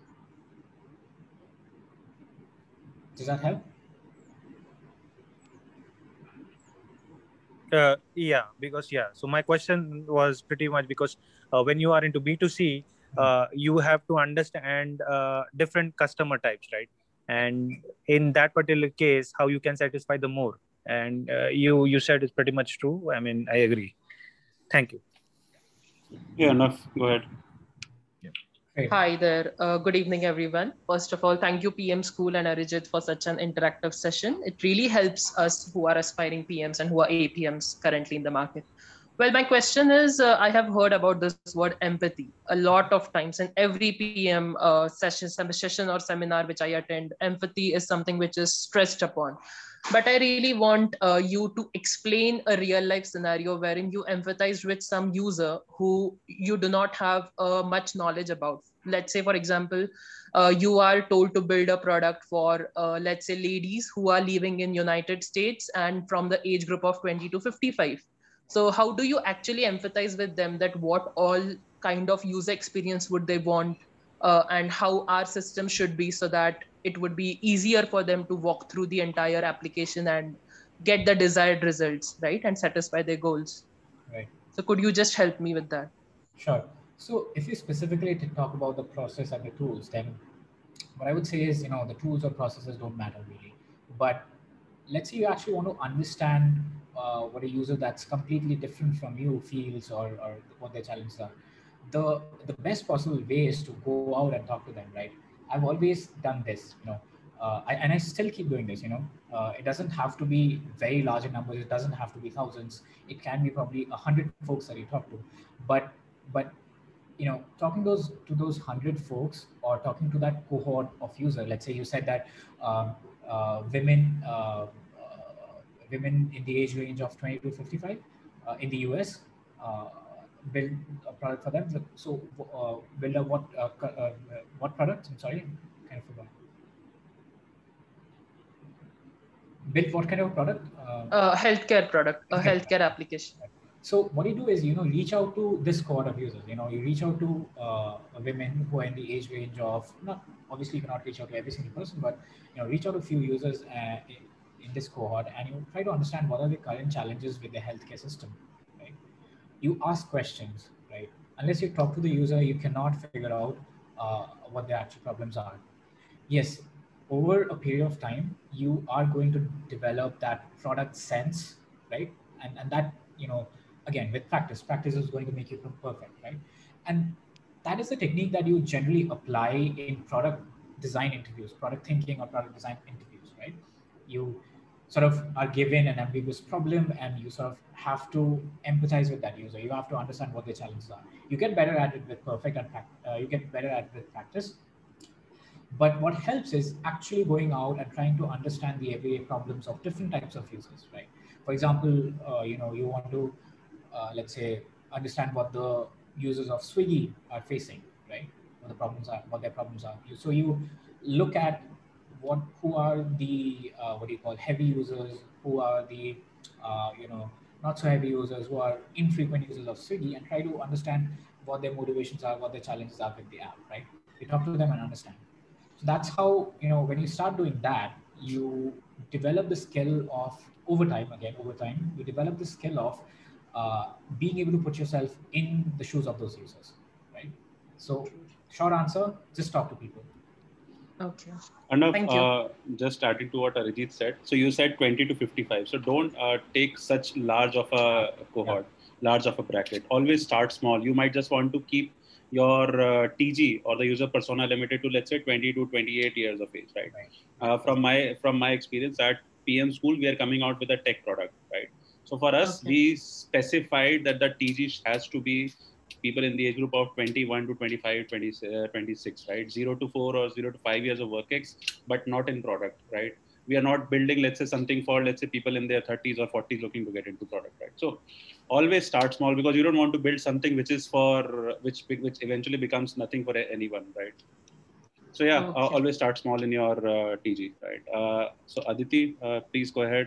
Does that help? Uh, yeah, because yeah. So my question was pretty much because uh, when you are into B two C, uh, you have to understand uh, different customer types, right? And in that particular case, how you can satisfy the more. And uh, you you said it's pretty much true. I mean, I agree. Thank you. Yeah, enough. Go ahead. Great. Hi there. Uh, good evening, everyone. First of all, thank you, P M School and Arijit, for such an interactive session. It really helps us who are aspiring P Ms and who are A P Ms currently in the market. Well, my question is, uh, I have heard about this word empathy a lot of times in every P M uh, session, session or seminar which I attend. Empathy is something which is stressed upon. But I really want uh, you to explain a real life scenario wherein you empathize with some user who you do not have uh, much knowledge about. Let's say, for example, uh, you are told to build a product for, uh, let's say, ladies who are living in United States and from the age group of twenty to fifty-five. So how do you actually empathize with them, that what all kind of user experience would they want, uh, and how our system should be so that it would be easier for them to walk through the entire application and get the desired results, right? And satisfy their goals. Right. So could you just help me with that? Sure. So if you specifically to talk about the process and the tools, then what I would say is, you know, the tools or processes don't matter really. But let's say you actually want to understand uh, what a user that's completely different from you feels, or, or what their challenges are. The the best possible way is to go out and talk to them, right? I've always done this, you know, uh, I, and I still keep doing this, you know. Uh, it doesn't have to be very large in numbers. It doesn't have to be thousands. It can be probably a hundred folks that you talk to. But but you know, talking those to those hundred folks or talking to that cohort of user. Let's say you said that um, uh, women uh, uh, women in the age range of twenty to fifty-five uh, in the U S uh, build a product for them. So uh, build a what uh, uh, what product? I'm sorry, kind of forgot. Build what kind of product? Uh, uh, healthcare product, a healthcare healthcare application. So what you do is, you know, reach out to this cohort of users. You know, you reach out to uh, women who are in the age range of, not obviously you cannot reach out to every single person, but you know, reach out to a few users uh, in, in this cohort, and you try to understand what are the current challenges with the healthcare system. Right? You ask questions, right? Unless you talk to the user, you cannot figure out uh, what their actual problems are. Yes, over a period of time, you are going to develop that product sense, right? And and that, you know, again, with practice, practice is going to make you perfect, right? And that is the technique that you generally apply in product design interviews, product thinking or product design interviews, right? You sort of are given an ambiguous problem and you sort of have to empathize with that user. You have to understand what their challenges are. You get better at it with perfect and uh, you get better at it with practice. But what helps is actually going out and trying to understand the everyday problems of different types of users, right? For example, uh, you know, you want to, uh, let's say, understand what the users of Swiggy are facing, right? What the problems are, what their problems are. So you look at what, who are the, uh, what do you call, heavy users, who are the, uh, you know, not so heavy users, who are infrequent users of Swiggy, and try to understand what their motivations are, what their challenges are with the app, right? You talk to them and understand. So that's how, you know, when you start doing that, you develop the skill of, over time, again, over time, you develop the skill of uh, being able to put yourself in the shoes of those users, right? So short answer, just talk to people. Okay. Arnav, Thank you. uh, just adding to what Arijit said. So you said twenty to fifty-five. So don't uh, take such large of a cohort, yeah. large of a bracket. Always start small. You might just want to keep your uh, T G or the user persona limited to, let's say, twenty to twenty-eight years of age, right? right. Uh, from my from my experience at P M School, we are coming out with a tech product, right? So for us, okay. we specified that the T G has to be people in the age group of twenty-one to twenty-five, twenty, uh, twenty-six, right? Zero to four or zero to five years of work ex, but not in product, right? We are not building, let's say, something for, let's say, people in their thirties or forties looking to get into product, right? So always start small, because you don't want to build something which is for, which, which eventually becomes nothing for anyone, right? So yeah, okay. uh, always start small in your uh, T G, right? Uh, so Aditi, uh, please go ahead.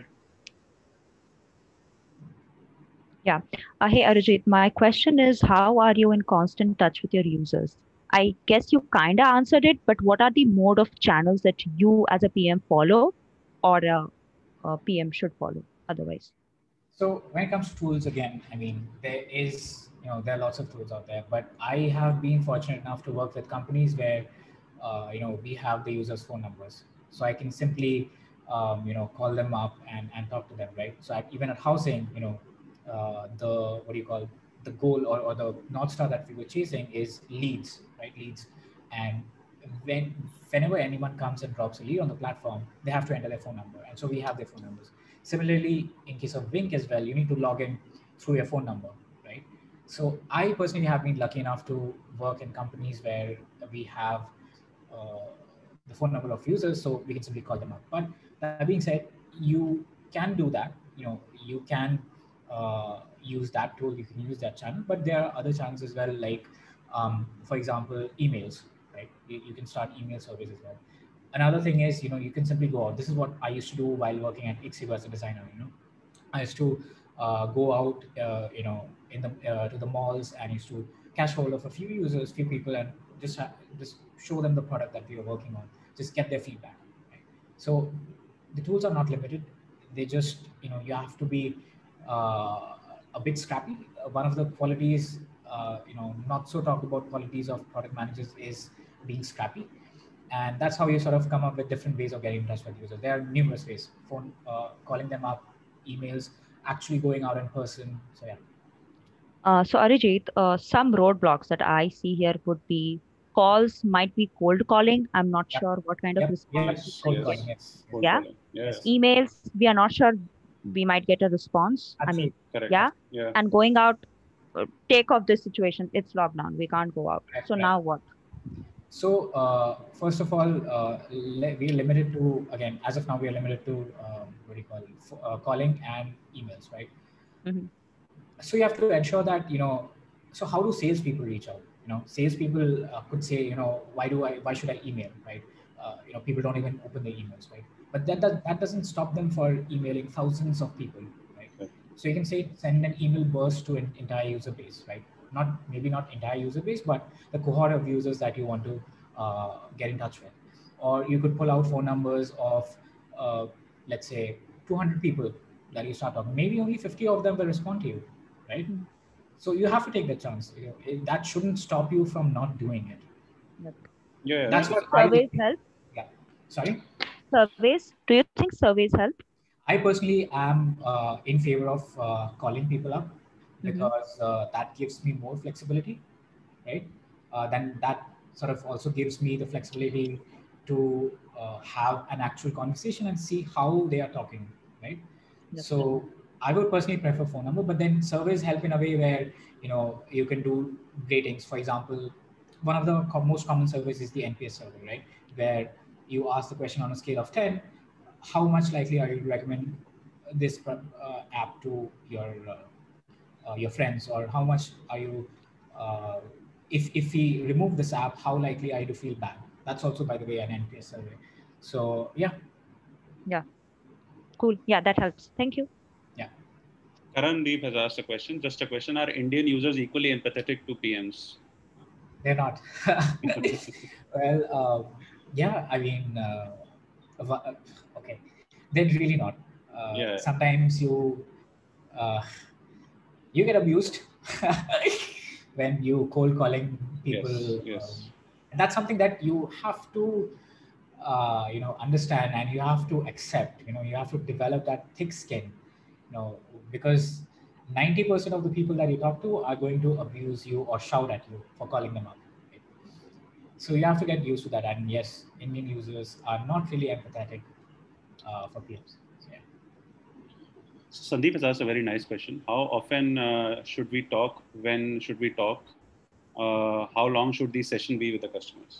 Yeah. Uh, hey, Arijit, my question is, how are you in constant touch with your users? I guess you kind of answered it, but what are the mode of channels that you as a P M follow, or a, a P M should follow otherwise? So when it comes to tools, again, I mean, there is, you know, there are lots of tools out there, but I have been fortunate enough to work with companies where, uh, you know, we have the users' phone numbers. So I can simply, um, you know, call them up and, and talk to them, right? So I, even at housing, you know, uh, the, what do you call, the goal or, or the North Star that we were chasing is leads, right? Leads. And when, whenever anyone comes and drops a lead on the platform, they have to enter their phone number. And so we have their phone numbers. Similarly, in case of Wynk as well, you need to log in through your phone number, right? So I personally have been lucky enough to work in companies where we have uh, the phone number of users, so we can simply call them up. But that being said, you can do that. You know, you can uh, use that tool, you can use that channel, but there are other channels as well, like, um, for example, emails, right? You, you can start email surveys as well. Another thing is, you know, you can simply go out. This is what I used to do while working at I I T as a designer. You know, I used to uh, go out, uh, you know, in the uh, to the malls and used to catch hold of a few users, few people, and just ha- just show them the product that we are working on. Just get their feedback. Right? So the tools are not limited. They just, you know, you have to be uh, a bit scrappy. Uh, One of the qualities, uh, you know, not so talked about qualities of product managers is being scrappy. And that's how you sort of come up with different ways of getting in touch with users. There are numerous ways: phone, uh, calling them up, emails, actually going out in person. So yeah. Uh, so Arijit, uh, some roadblocks that I see here would be calls might be cold calling. I'm not Yep. sure what kind of Yep. response. Yes. Cold calling. Yes. Cold Yeah. calling. Yes. Emails, we are not sure we might get a response. Absolutely. I mean, Correct. yeah. Yeah. And going out, uh, take off this situation. It's lockdown. We can't go out. Right, So right. now what? So uh, first of all, uh, le- we're limited to, again, as of now, we are limited to um, what do you call it, F- uh, calling and emails, right? Mm-hmm. So you have to ensure that, you know, so how do salespeople reach out? You know, salespeople uh, could say, you know, why do I, why should I email, right? Uh, you know, people don't even open their emails, right? But that, does, that doesn't stop them for emailing thousands of people, right? Right. So you can say send an email burst to an entire user base, right? Not maybe not entire user base, but the cohort of users that you want to uh, get in touch with. Or you could pull out phone numbers of, uh, let's say, two hundred people that you start talking. Maybe only fifty of them will respond to you, right? Mm. So you have to take the chance. You know, it, that shouldn't stop you from not doing it. Yep. Yeah. That's So what I Surveys think. help. Yeah. Sorry. Surveys. Do you think surveys help? I personally am uh, in favor of uh, calling people up Mm-hmm. because uh, that gives me more flexibility, right? Uh, then that sort of also gives me the flexibility to uh, have an actual conversation and see how they are talking, right? That's so I would personally prefer phone number, but then surveys help in a way where you know you can do ratings. For example, one of the co- most common surveys is the N P S survey, right? Where you ask the question on a scale of ten, how much likely are you to recommend this uh, app to your uh, uh, your friends, or how much are you uh, if if we remove this app, how likely are you to feel bad? That's also, by the way, an N P S survey. So yeah, yeah, cool. Yeah, that helps. Thank you. yeah. Karandeep has asked a question. Just a question: are Indian users equally empathetic to P Ms? They're not. Well, um, yeah, I mean, uh, wa- okay, they're really not. Uh, Yeah. sometimes you uh, you get abused when you cold calling people. Yes. Um, Yes. and that's something that you have to uh, you know understand, and you have to accept. You know, you have to develop that thick skin. You know, because ninety percent of the people that you talk to are going to abuse you or shout at you for calling them up. Right? So you have to get used to that. And yes, Indian users are not really empathetic uh, for P Ms. So, yeah. So Sandeep has asked a very nice question. How often uh, should we talk? When should we talk? Uh, how long should the session be with the customers?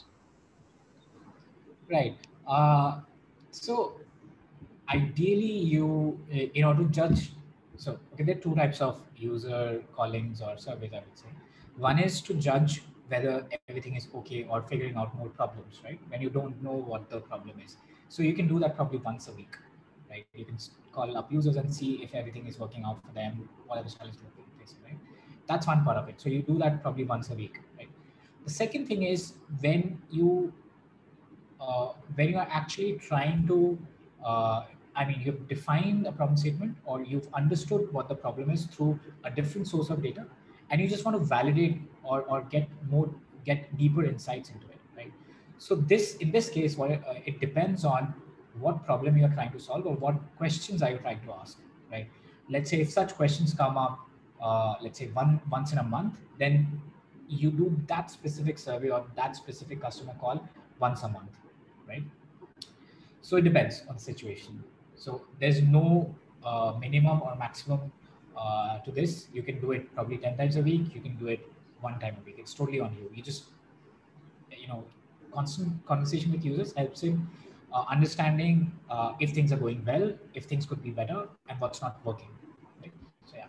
Right. Uh, so ideally, you uh, in order to judge. So okay, there are two types of user callings or surveys, I would say. One is to judge whether everything is okay or figuring out more problems, right? When you don't know what the problem is. So you can do that probably once a week, right? You can s- call up users and see if everything is working out for them, whatever challenge they're facing, right? That's one part of it. So you do that probably once a week, right? The second thing is when you uh, when you are actually trying to, uh, I mean, you've defined a problem statement or you've understood what the problem is through a different source of data, and you just want to validate or, or get more, get deeper insights into it, right? So this, in this case, what it, uh, it depends on what problem you're trying to solve or what questions are you trying to ask, right? Let's say if such questions come up, uh, let's say one once in a month, then you do that specific survey or that specific customer call once a month, right? So it depends on the situation. So there's no uh, minimum or maximum uh, to this. You can do it probably ten times a week. You can do it one time a week. It's totally on you. You just, you know, constant conversation with users helps in uh, understanding uh, if things are going well, if things could be better, and what's not working. Right? So yeah.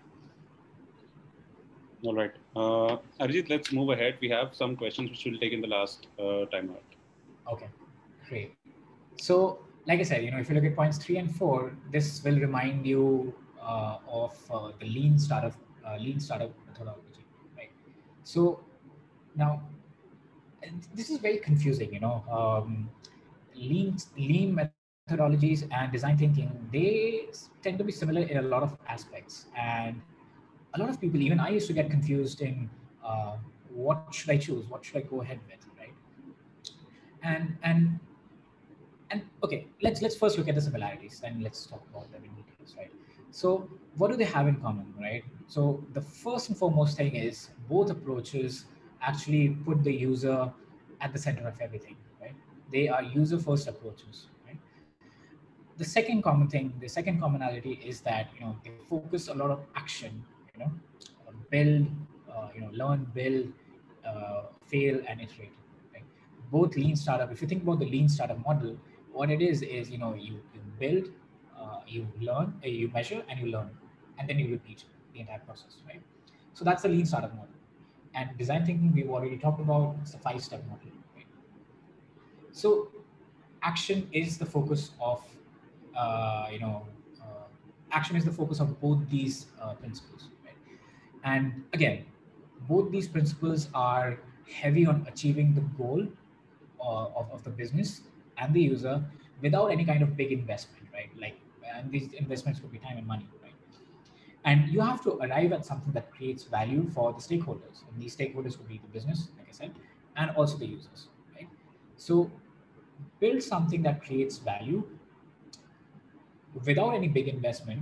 All right. Uh, Arijit, let's move ahead. We have some questions which we'll take in the last uh, time out. Okay, great. So, like I said, you know, if you look at points three and four, this will remind you uh, of uh, the lean startup, uh, lean startup methodology, right? So now, and this is very confusing. You know, um, lean lean methodologies and design thinking, they tend to be similar in a lot of aspects, and a lot of people, even I, used to get confused in uh, what should I choose, what should I go ahead with, right? And and and okay, let's let's first look at the similarities, and let's talk about them in details, right? So what do they have in common, right? So the first and foremost thing is both approaches actually put the user at the center of everything, right? They are user first approaches, right? The second common thing, the second commonality is that, you know, they focus a lot of action, you know, uh, build, uh, you know, learn, build, uh, fail, and iterate. Right? Both lean startup. If you think about the lean startup model, what it is is, you know, you you build, uh, you learn, uh, you measure, and you learn, and then you repeat the entire process, right? So that's the lean startup model. And design thinking, we've already talked about. It's a five-step model, right? So action is the focus of, uh, you know, uh, action is the focus of both these uh, principles, right? And again, both these principles are heavy on achieving the goal uh, of, of the business and the user without any kind of big investment, right? Like, and these investments could be time and money, right? And you have to arrive at something that creates value for the stakeholders. And these stakeholders could be the business, like I said, and also the users, right? So build something that creates value without any big investment,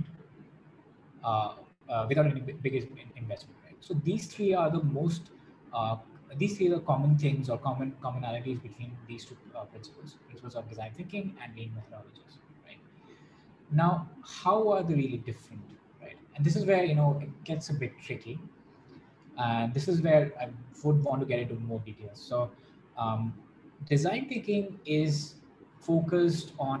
uh, uh, without any big big investment, right? So these three are the most uh, these three are common things or common commonalities between these two uh, principles, principles of design thinking and lean methodologies, right? Now, how are they really different, right? And this is where, you know, it gets a bit tricky. And this is where I would want to get into more details. So um, design thinking is focused on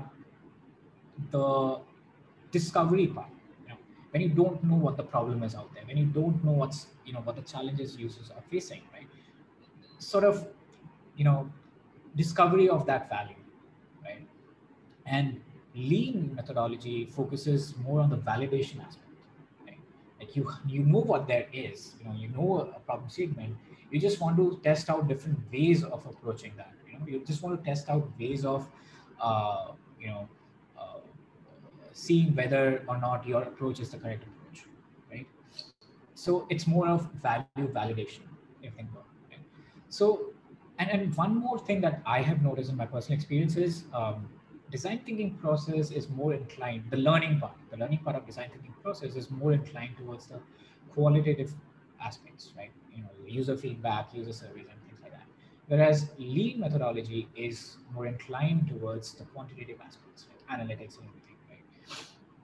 the discovery part. You know, when you don't know what the problem is out there, when you don't know what's, you know, what the challenges users are facing, right? Sort of, you know, discovery of that value, right? And lean methodology focuses more on the validation aspect, right? Like you, you know what there is, you know, you know a problem statement. You just want to test out different ways of approaching that. You know, you just want to test out ways of, uh, you know, uh, seeing whether or not your approach is the correct approach, right? So it's more of value validation, if you think about it. Right? So, and, and one more thing that I have noticed in my personal experience is um, design thinking process is more inclined, the learning part, the learning part of design thinking process is more inclined towards the qualitative aspects, right? You know, user feedback, user surveys, and things like that. Whereas lean methodology is more inclined towards the quantitative aspects, like analytics and everything, right?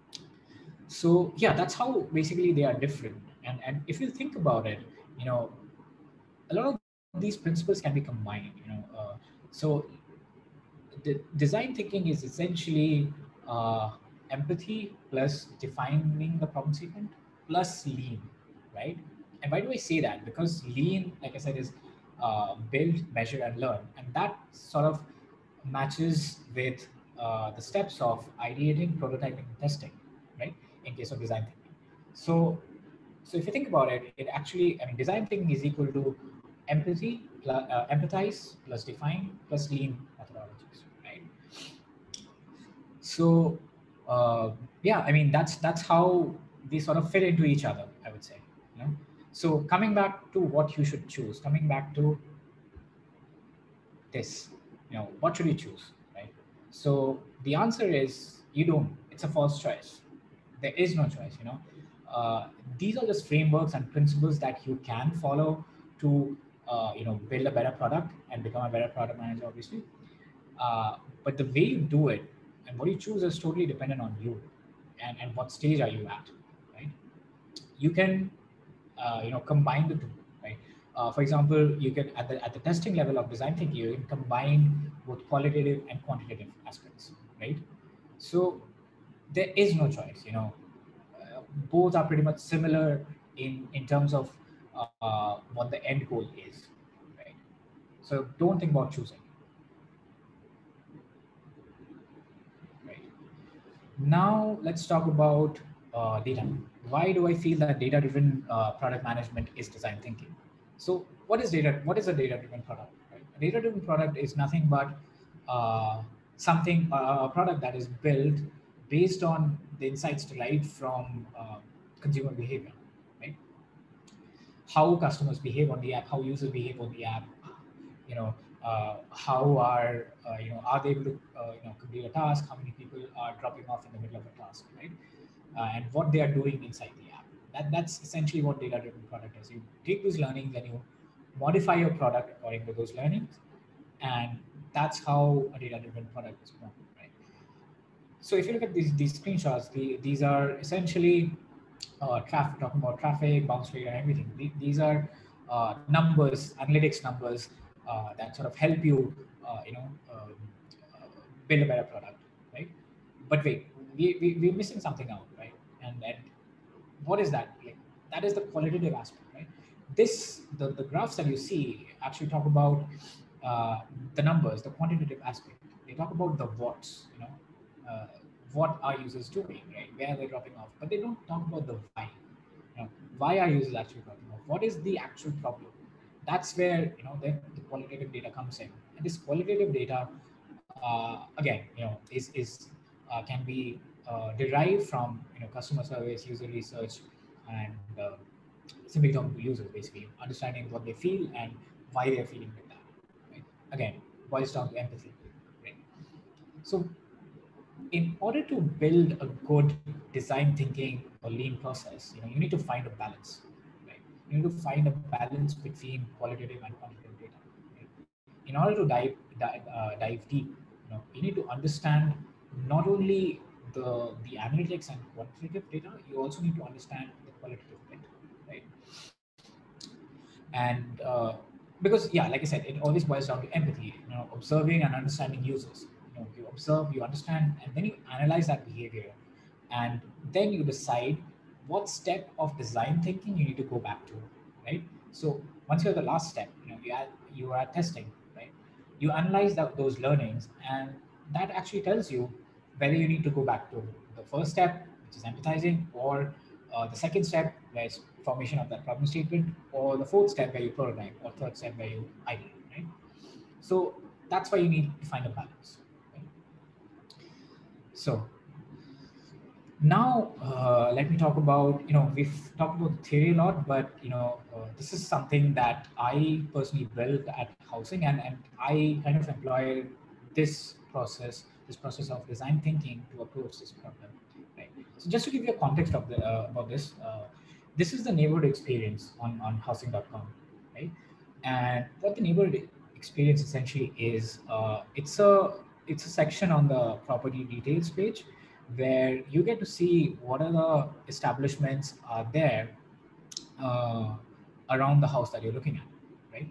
So yeah, that's how basically they are different. And and if you think about it, you know, a lot of these principles can be combined. You know, uh, so the design thinking is essentially uh, empathy plus defining the problem statement plus lean, right? And why do I say that? Because lean, like I said, is uh, build, measure, and learn, and that sort of matches with uh, the steps of ideating, prototyping, and testing, right? In case of design thinking. So, so if you think about it, it actually, I mean, design thinking is equal to empathy, plus, uh, empathize plus define plus lean methodologies, right? So, uh, yeah, I mean, that's that's how they sort of fit into each other, I would say. You know, so coming back to what you should choose, coming back to this, you know, what should you choose, right? So the answer is you don't. It's a false choice. There is no choice. You know, uh, these are just frameworks and principles that you can follow to, uh, you know, build a better product and become a better product manager, obviously. Uh, but the way you do it and what you choose is totally dependent on you, and, and what stage are you at, right? You can, uh, you know, combine the two, right? Uh, for example, you can at the at the testing level of design thinking, you can combine both qualitative and quantitative aspects, right? So there is no choice. You know, uh, both are pretty much similar in in terms of uh, what the end goal is, right? So don't think about choosing. Right. Now let's talk about uh, data. Why do I feel that data-driven uh, product management is design thinking? So what is data? What is a data-driven product? Right? A data-driven product is nothing but uh, something, uh, a product that is built based on the insights derived from uh, consumer behavior, right? How customers behave on the app, how users behave on the app, you know, uh, how are, uh, you know, are they able to, uh, you know, complete a task, how many people are dropping off in the middle of a task, right? Uh, and what they are doing inside the app. That, that's essentially what data-driven product is. You take those learnings and you modify your product according to those learnings, and that's how a data-driven product is born, right? So if you look at these, these screenshots, the, these are essentially uh, traffic, talking about traffic, bounce rate, and everything. The, these are uh, numbers, analytics numbers uh, that sort of help you, uh, you know, um, uh, build a better product, right? But wait, we, we, we're missing something out, right? And, and what is that? Like, that is the qualitative aspect, right? This, the, the graphs that you see actually talk about uh, the numbers, the quantitative aspect. They talk about the what's, you know, uh, what are users doing, right? Where are they dropping off? But they don't talk about the why. You know, why are users actually dropping off? What is the actual problem? That's where, you know, the, the qualitative data comes in. And this qualitative data, uh, again, you know, is is uh, can be uh, derived from, you know, customer service, user research, and uh, simply talking to users, basically understanding what they feel and why they're feeling like that. Right? Again, boils down to empathy. Right? So in order to build a good design thinking or lean process, you know, you need to find a balance, right? you need to find a balance between qualitative and quantitative data. Right? In order to dive dive, uh, dive deep, you know, you need to understand not only the the analytics and quantitative data, you also need to understand the qualitative bit, right? And uh, because yeah, like I said, it always boils down to empathy, you know, observing and understanding users. You know, you observe, you understand, and then you analyze that behavior, and then you decide what step of design thinking you need to go back to, right? So once you're the last step, you know, you are you are testing, right? You analyze that, those learnings, and that actually tells you whether you need to go back to the first step, which is empathizing, or uh, the second step, where it's formation of that problem statement, or the fourth step where you prototype, or third step where you iterate, right? So that's why you need to find a balance. Right? So now uh, let me talk about, you know, we've talked about the theory a lot, but you know, uh, this is something that I personally built at housing, and, and I kind of employ this process, this process of design thinking to approach this problem. Right. So just to give you a context of the uh, about this, uh, this is the neighborhood experience on on housing dot com, right? And what the neighborhood experience essentially is, uh, it's a it's a section on the property details page where you get to see what are the establishments are there uh, around the house that you're looking at, right?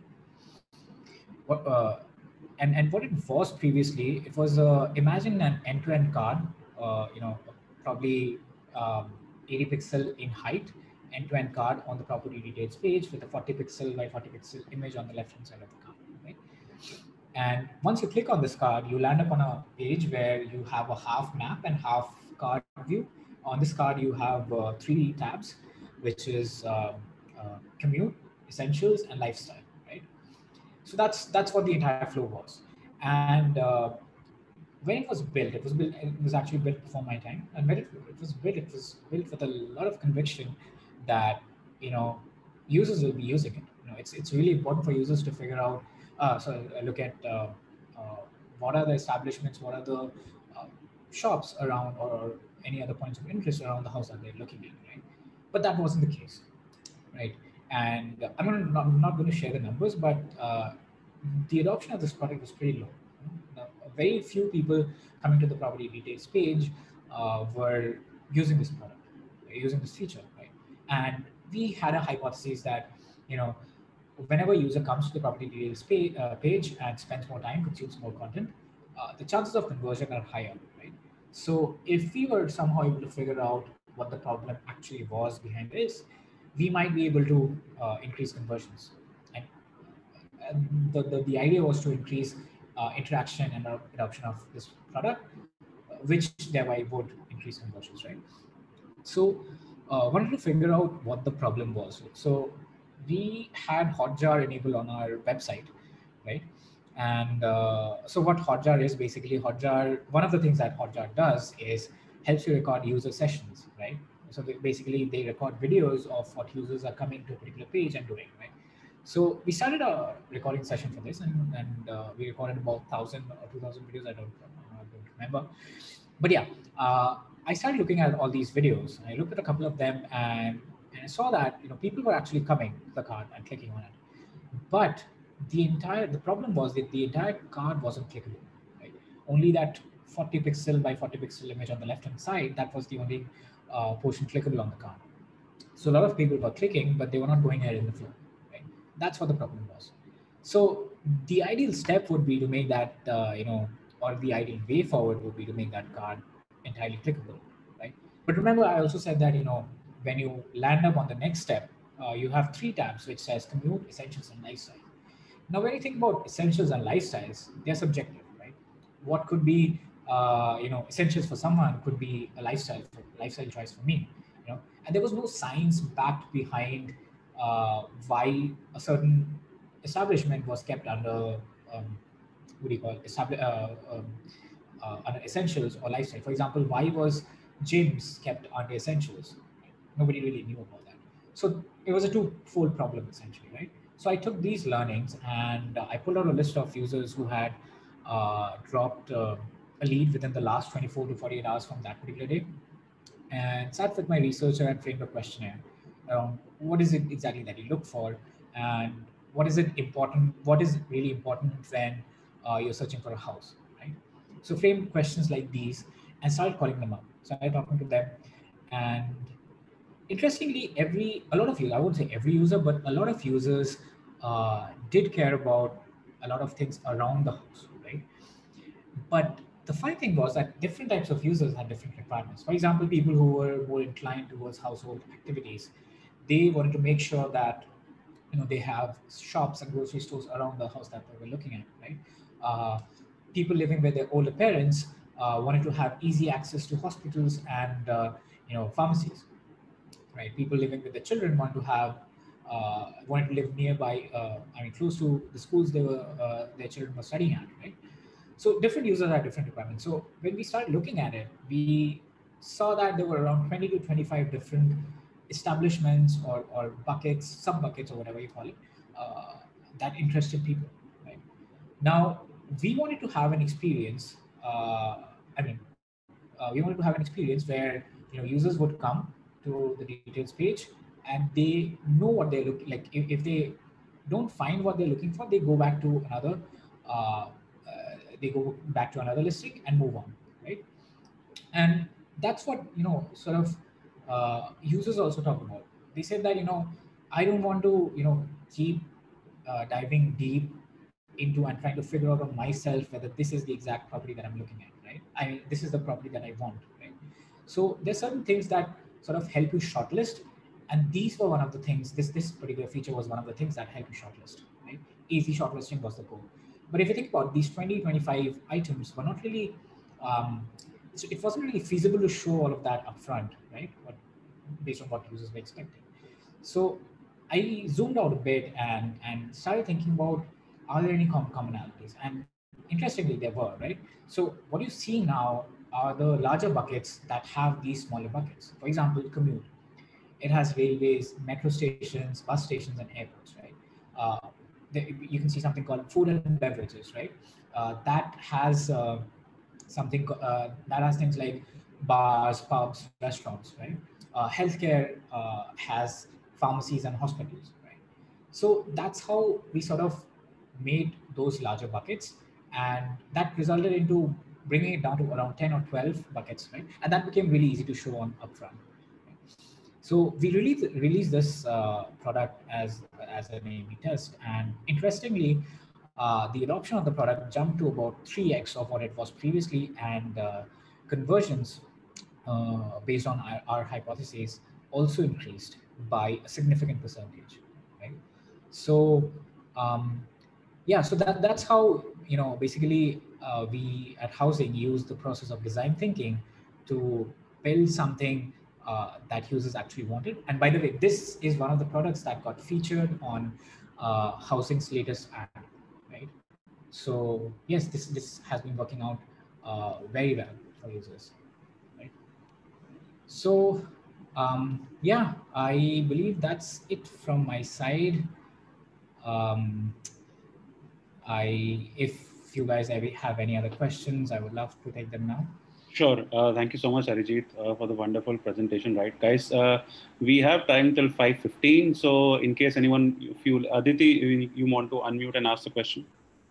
What uh, and and what it was previously, it was uh, imagine an end-to-end card, uh, you know, probably um, eighty pixel in height, end-to-end card on the property details page with a forty pixel by forty pixel image on the left-hand side of the card, right? And once you click on this card, you land up on a page where you have a half map and half card view. On this card, you have uh, three tabs, which is uh, uh, commute, essentials, and lifestyle, right? So that's that's what the entire flow was. And uh, when it was built, it was built. It was actually built before my time. And when it, it was built, it was built with a lot of conviction that, you know, users will be using it. You know, it's it's really important for users to figure out. Uh, so uh, look at uh, uh, what are the establishments, what are the uh, shops around, or any other points of interest around the house that they're looking at, right? But that wasn't the case, right? And uh, I'm not, not, not going to share the numbers, but uh, the adoption of this product was pretty low. Now, very few people coming to the property details page uh, were using this product, using this feature, right? And we had a hypothesis that, you know, whenever a user comes to the property details page, uh, page and spends more time, consumes more content, uh, the chances of conversion are higher, right? So if we were somehow able to figure out what the problem actually was behind this, we might be able to uh, increase conversions. And, and the, the, the idea was to increase uh, interaction and adoption of this product, uh, which thereby would increase conversions, right? So uh, wanted to figure out what the problem was. So we had Hotjar enabled on our website, right? And uh, so what Hotjar is, basically Hotjar, one of the things that Hotjar does is helps you record user sessions, right? So they, basically they record videos of what users are coming to a particular page and doing, right? So we started a recording session for this, and, and uh, we recorded about one thousand or two thousand videos, I don't, uh, I don't remember. But yeah, uh, I started looking at all these videos. I looked at a couple of them, and, and I saw that, you know, people were actually coming to the card and clicking on it. But the entire, the problem was that the entire card wasn't clickable, right? Only that forty pixel by forty pixel image on the left-hand side, that was the only uh, portion clickable on the card. So a lot of people were clicking, but they were not going ahead in the flow, right? That's what the problem was. So the ideal step would be to make that, uh, you know, or the ideal way forward would be to make that card entirely clickable, right? But remember, I also said that, you know, when you land up on the next step, uh, you have three tabs which says commute, essentials, and lifestyle. Now, when you think about essentials and lifestyles, they're subjective, right? What could be, uh, you know, essentials for someone could be a lifestyle for, lifestyle choice for me, you know. And there was no science backed behind uh, why a certain establishment was kept under, um, what do you call it, Establi- uh, um, uh, under essentials or lifestyle. For example, why was gyms kept under essentials? Nobody really knew about that. So it was a two-fold problem essentially, right? So I took these learnings and uh, I pulled out a list of users who had uh, dropped uh, a lead within the last twenty-four to forty-eight hours from that particular day, and sat with my researcher and framed a questionnaire around what is it exactly that you look for, and what is it important, what is really important when uh, you're searching for a house, right? So frame questions like these and start calling them up. Started talking to them, and interestingly, every a lot of you, I won't say every user, but a lot of users uh, did care about a lot of things around the house, right? But the funny thing was that different types of users had different requirements. For example, people who were more inclined towards household activities, they wanted to make sure that you know they have shops and grocery stores around the house that they were looking at, right? Uh, people living with their older parents uh, wanted to have easy access to hospitals and uh, you know pharmacies, right? People living with their children want to have uh, wanted to live nearby, uh, I mean, close to the schools they were uh, their children were studying at, right? So different users have different requirements. So when we started looking at it, we saw that there were around twenty to twenty-five different establishments or, or buckets, sub buckets or whatever you call it, uh, that interested people. Right? Now we wanted to have an experience. Uh, I mean, uh, we wanted to have an experience where you know users would come to the details page and they know what they're looking like. If, if they don't find what they're looking for, they go back to another. Uh, uh, they go back to another listing and move on, right? And that's what you know sort of uh, users also talk about. They said that you know I don't want to you know keep uh, diving deep into and trying to figure out on myself whether this is the exact property that I'm looking at, right? I mean, this is the property that I want, right? So there's certain things that sort of help you shortlist, and these were one of the things. This this particular feature was one of the things that helped you shortlist, right? Easy shortlisting was the goal. But if you think about these twenty, twenty-five items, were not really um, so it wasn't really feasible to show all of that upfront, right? But based on what users were expecting. So I zoomed out a bit and and started thinking about, are there any com- commonalities? And interestingly, there were, right? So what you see now are the larger buckets that have these smaller buckets. For example, commute. It has railways, metro stations, bus stations, and airports, right? Uh, the, you can see something called food and beverages, right? Uh, that has uh, something uh, that has things like bars, pubs, restaurants, right? Uh, healthcare uh, has pharmacies and hospitals, right? So that's how we sort of made those larger buckets, and that resulted into bringing it down to around ten or twelve buckets, right? And that became really easy to show on upfront. So we released released this uh, product as as an A B test, and interestingly, uh, the adoption of the product jumped to about three x of what it was previously, and uh, conversions uh, based on our, our hypotheses also increased by a significant percentage, right? So um, yeah, so that that's how you know basically uh, we at Housing use the process of design thinking to build something uh, that users actually wanted. And by the way, this is one of the products that got featured on uh, Housing's latest ad, right? So yes, this this has been working out uh, very well for users, right? So um, yeah, I believe that's it from my side. Um, I, if you guys have any other questions, I would love to take them now. Sure. Uh, thank you so much, Arijit, uh, for the wonderful presentation. Right, guys, uh, we have time till five fifteen. So in case anyone, if you, Aditi, you want to unmute and ask the question.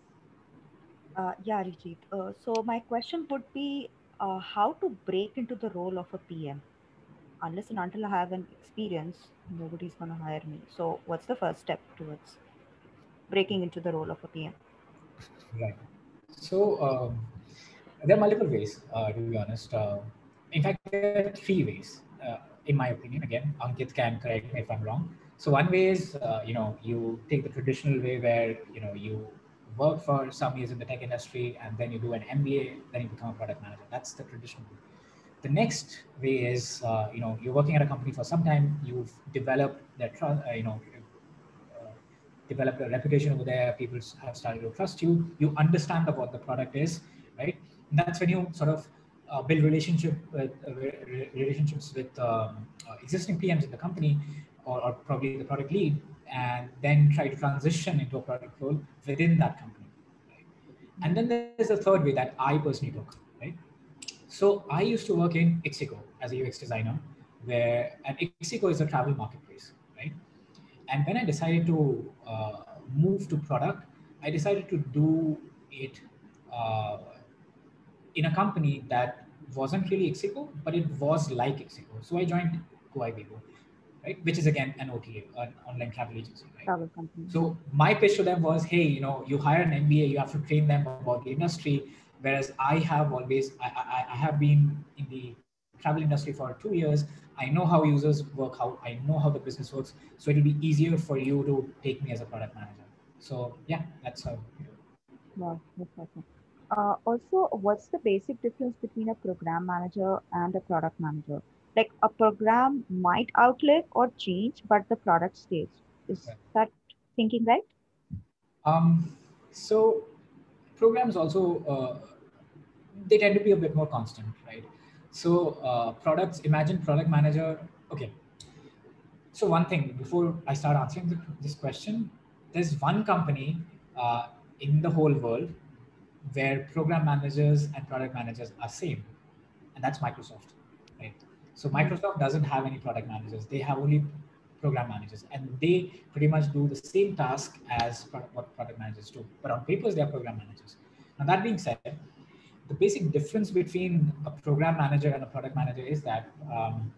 Uh, yeah, Arijit. Uh, so my question would be uh, how to break into the role of a P M. Unless and until I have an experience, nobody's going to hire me. So what's the first step towards breaking into the role of a P M? Right. So um, there are multiple ways, uh, to be honest. Uh, in fact, there are three ways, uh, in my opinion. Again, Ankit can correct me if I'm wrong. So one way is, uh, you know, you take the traditional way where, you know, you work for some years in the tech industry and then you do an M B A, then you become a product manager. That's the traditional way. The next way is, uh, you know, you're working at a company for some time, you've developed that trust, uh, you know, uh, developed a reputation over there, people have started to trust you, you understand what the product is, right? And that's when you sort of uh, build relationship with, uh, re relationships with um, uh, existing P Ms in the company, or, or probably the product lead, and then try to transition into a product role within that company. Right? And then there's a third way that I personally took, right? So I used to work in Ixigo as a U X designer. where, and ixigo is a travel marketplace, right? And when I decided to uh, move to product, I decided to do it uh, in a company that wasn't really ixigo, but it was like ixigo. So I joined GoIbigo, right? Which is again an O T A, an online travel agency, right? Travel company. So my pitch to them was, hey, you know, you hire an M B A, you have to train them about the industry. Whereas I have always, I, I, I have been in the travel industry for two years. I know how users work, how I know how the business works. So it'll be easier for you to take me as a product manager. So yeah, that's how. Wow, that's awesome. Uh, also, what's the basic difference between a program manager and a product manager? Like a program might outlive or change, but the product stays. Is Right. that thinking right? Um, so programs also, uh, they tend to be a bit more constant, right? So uh, products, imagine product manager. Okay. So one thing before I start answering the, this question, there's one company uh, in the whole world where program managers and product managers are same, and that's Microsoft, right? So Microsoft doesn't have any product managers; they have only program managers, and they pretty much do the same task as pro- what product managers do. But on papers, they are program managers. Now that being said, the basic difference between a program manager and a product manager is that um,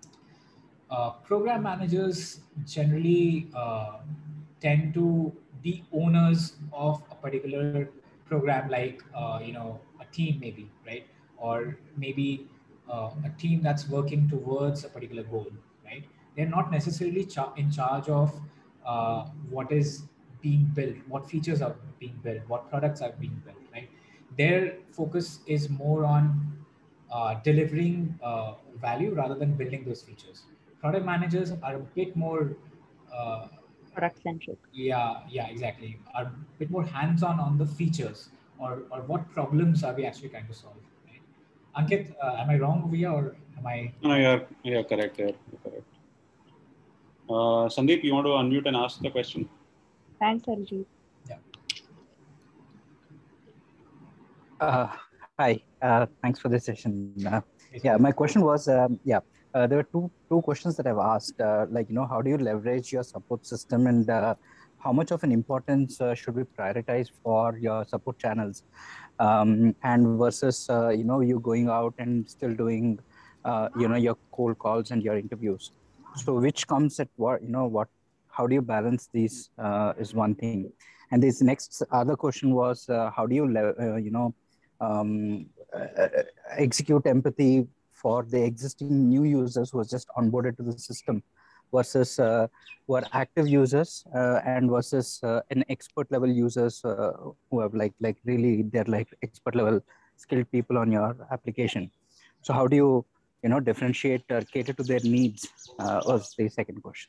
uh, program managers generally uh, tend to be owners of a particular program, like uh, you know a team maybe, right? Or maybe uh, a team that's working towards a particular goal, right? They're not necessarily cha- in charge of uh, what is being built, what features are being built, what products are being built, right? Their focus is more on uh, delivering uh, value rather than building those features. Product managers are a bit more, uh, Product centric. yeah, yeah, exactly, are a bit more hands-on on the features, or, or what problems are we actually trying to solve, right? Ankit, uh, am I wrong over here, or am I? No, you're, you're correct there. You're correct. Uh, Sandeep, you want to unmute and ask the question? Thanks, Arijit. Yeah. Uh, hi, uh, thanks for this session. Uh, Yes, yeah, please. my question was, um, yeah, uh, there were two two questions that I've asked. Uh, like, you know, how do you leverage your support system, and uh, how much of an importance uh, should we prioritize for your support channels, um, and versus, uh, you know, you going out and still doing, uh, you know, your cold calls and your interviews. So, which comes at what, you know, what? How do you balance these? Uh, is one thing. And this next other question was, uh, how do you, le- uh, you know, um, uh, execute empathy for the existing new users who are just onboarded to the system versus uh, who are active users uh, and versus uh, an expert level users uh, who have like like really they're like expert level skilled people on your application. So how do you you know differentiate or cater to their needs uh, was the second question.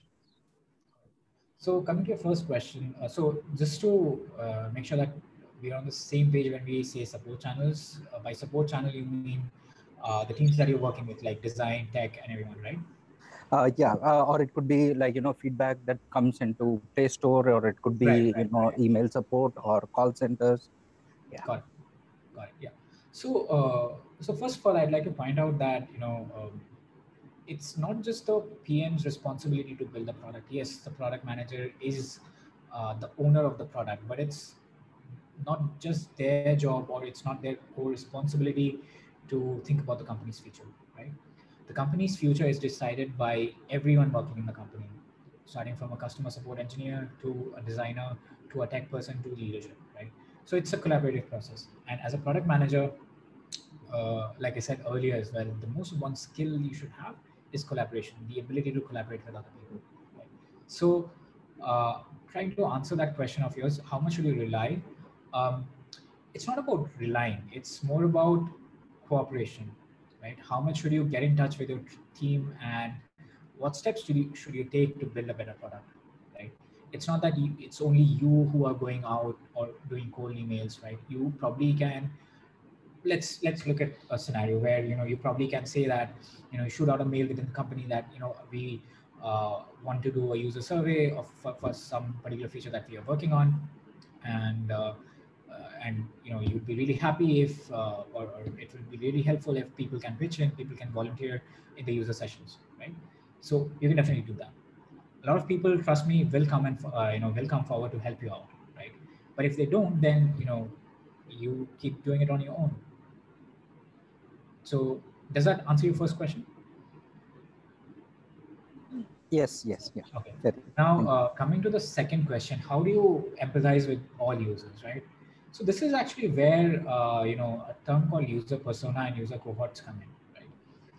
So coming to your first question, uh, so just to uh, make sure that we're on the same page when we say support channels, uh, by support channel you mean uh, the teams that you're working with, like design, tech, and everyone, right? Uh, yeah, uh, or it could be like, you know, feedback that comes into Play Store, or it could Right, be, you right, know, right. email support or call centers. Yeah. Got it. Got it. Yeah. So, uh, so first of all, I'd like to point out that you know um, it's not just the P M's responsibility to build the product. Yes, the product manager is uh, the owner of the product, but it's not just their job, or it's not their core responsibility to think about the company's future, right? The company's future is decided by everyone working in the company, starting from a customer support engineer to a designer to a tech person to leadership, right? So it's a collaborative process. And as a product manager, uh, like I said earlier as well, the most one skill you should have is collaboration, the ability to collaborate with other people. Right? So, uh, trying to answer that question of yours, how much should you rely? Um, it's not about relying; it's more about cooperation, right? How much should you get in touch with your t- team, and what steps should you should you take to build a better product, right? It's not that you, it's only you who are going out or doing cold emails, right? You probably can let's let's look at a scenario where you know you probably can say that you know you shoot out a mail within the company that you know we uh, want to do a user survey of for, for some particular feature that we are working on, and uh, uh, uh, and you know you'd be really happy if, uh, or, or it would be really helpful if people can pitch in, people can volunteer in the user sessions, right? So you can definitely do that. A lot of people, trust me, will come and uh, you know will come forward to help you out, right? But if they don't, then you know you keep doing it on your own. So does that answer your first question? Yes, yes, yeah. Okay. Very Now, uh, coming to the second question, how do you empathize with all users, right? So this is actually where, uh, you know, a term called user persona and user cohorts come in, right?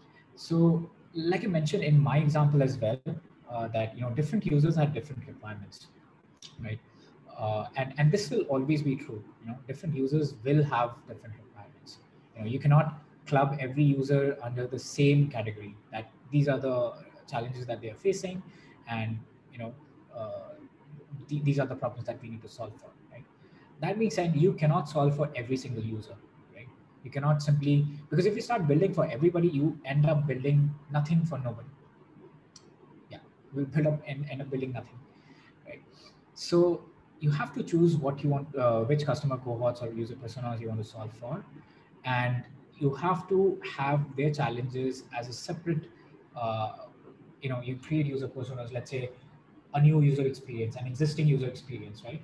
So like I mentioned in my example as well, uh, that, you know, different users have different requirements, right? Uh, and, and this will always be true, you know, different users will have different requirements. You know, you cannot club every user under the same category, that these are the challenges that they are facing, and you know uh, th- these are the problems that we need to solve for, right? That being said, you cannot solve for every single user, right? You cannot simply, because if you start building for everybody, you end up building nothing for nobody. Yeah, we build up and end up building nothing, right? So you have to choose what you want, uh, which customer cohorts or user personas you want to solve for, and you have to have their challenges as a separate, uh, you know, you create user personas, let's say a new user experience, an existing user experience, right?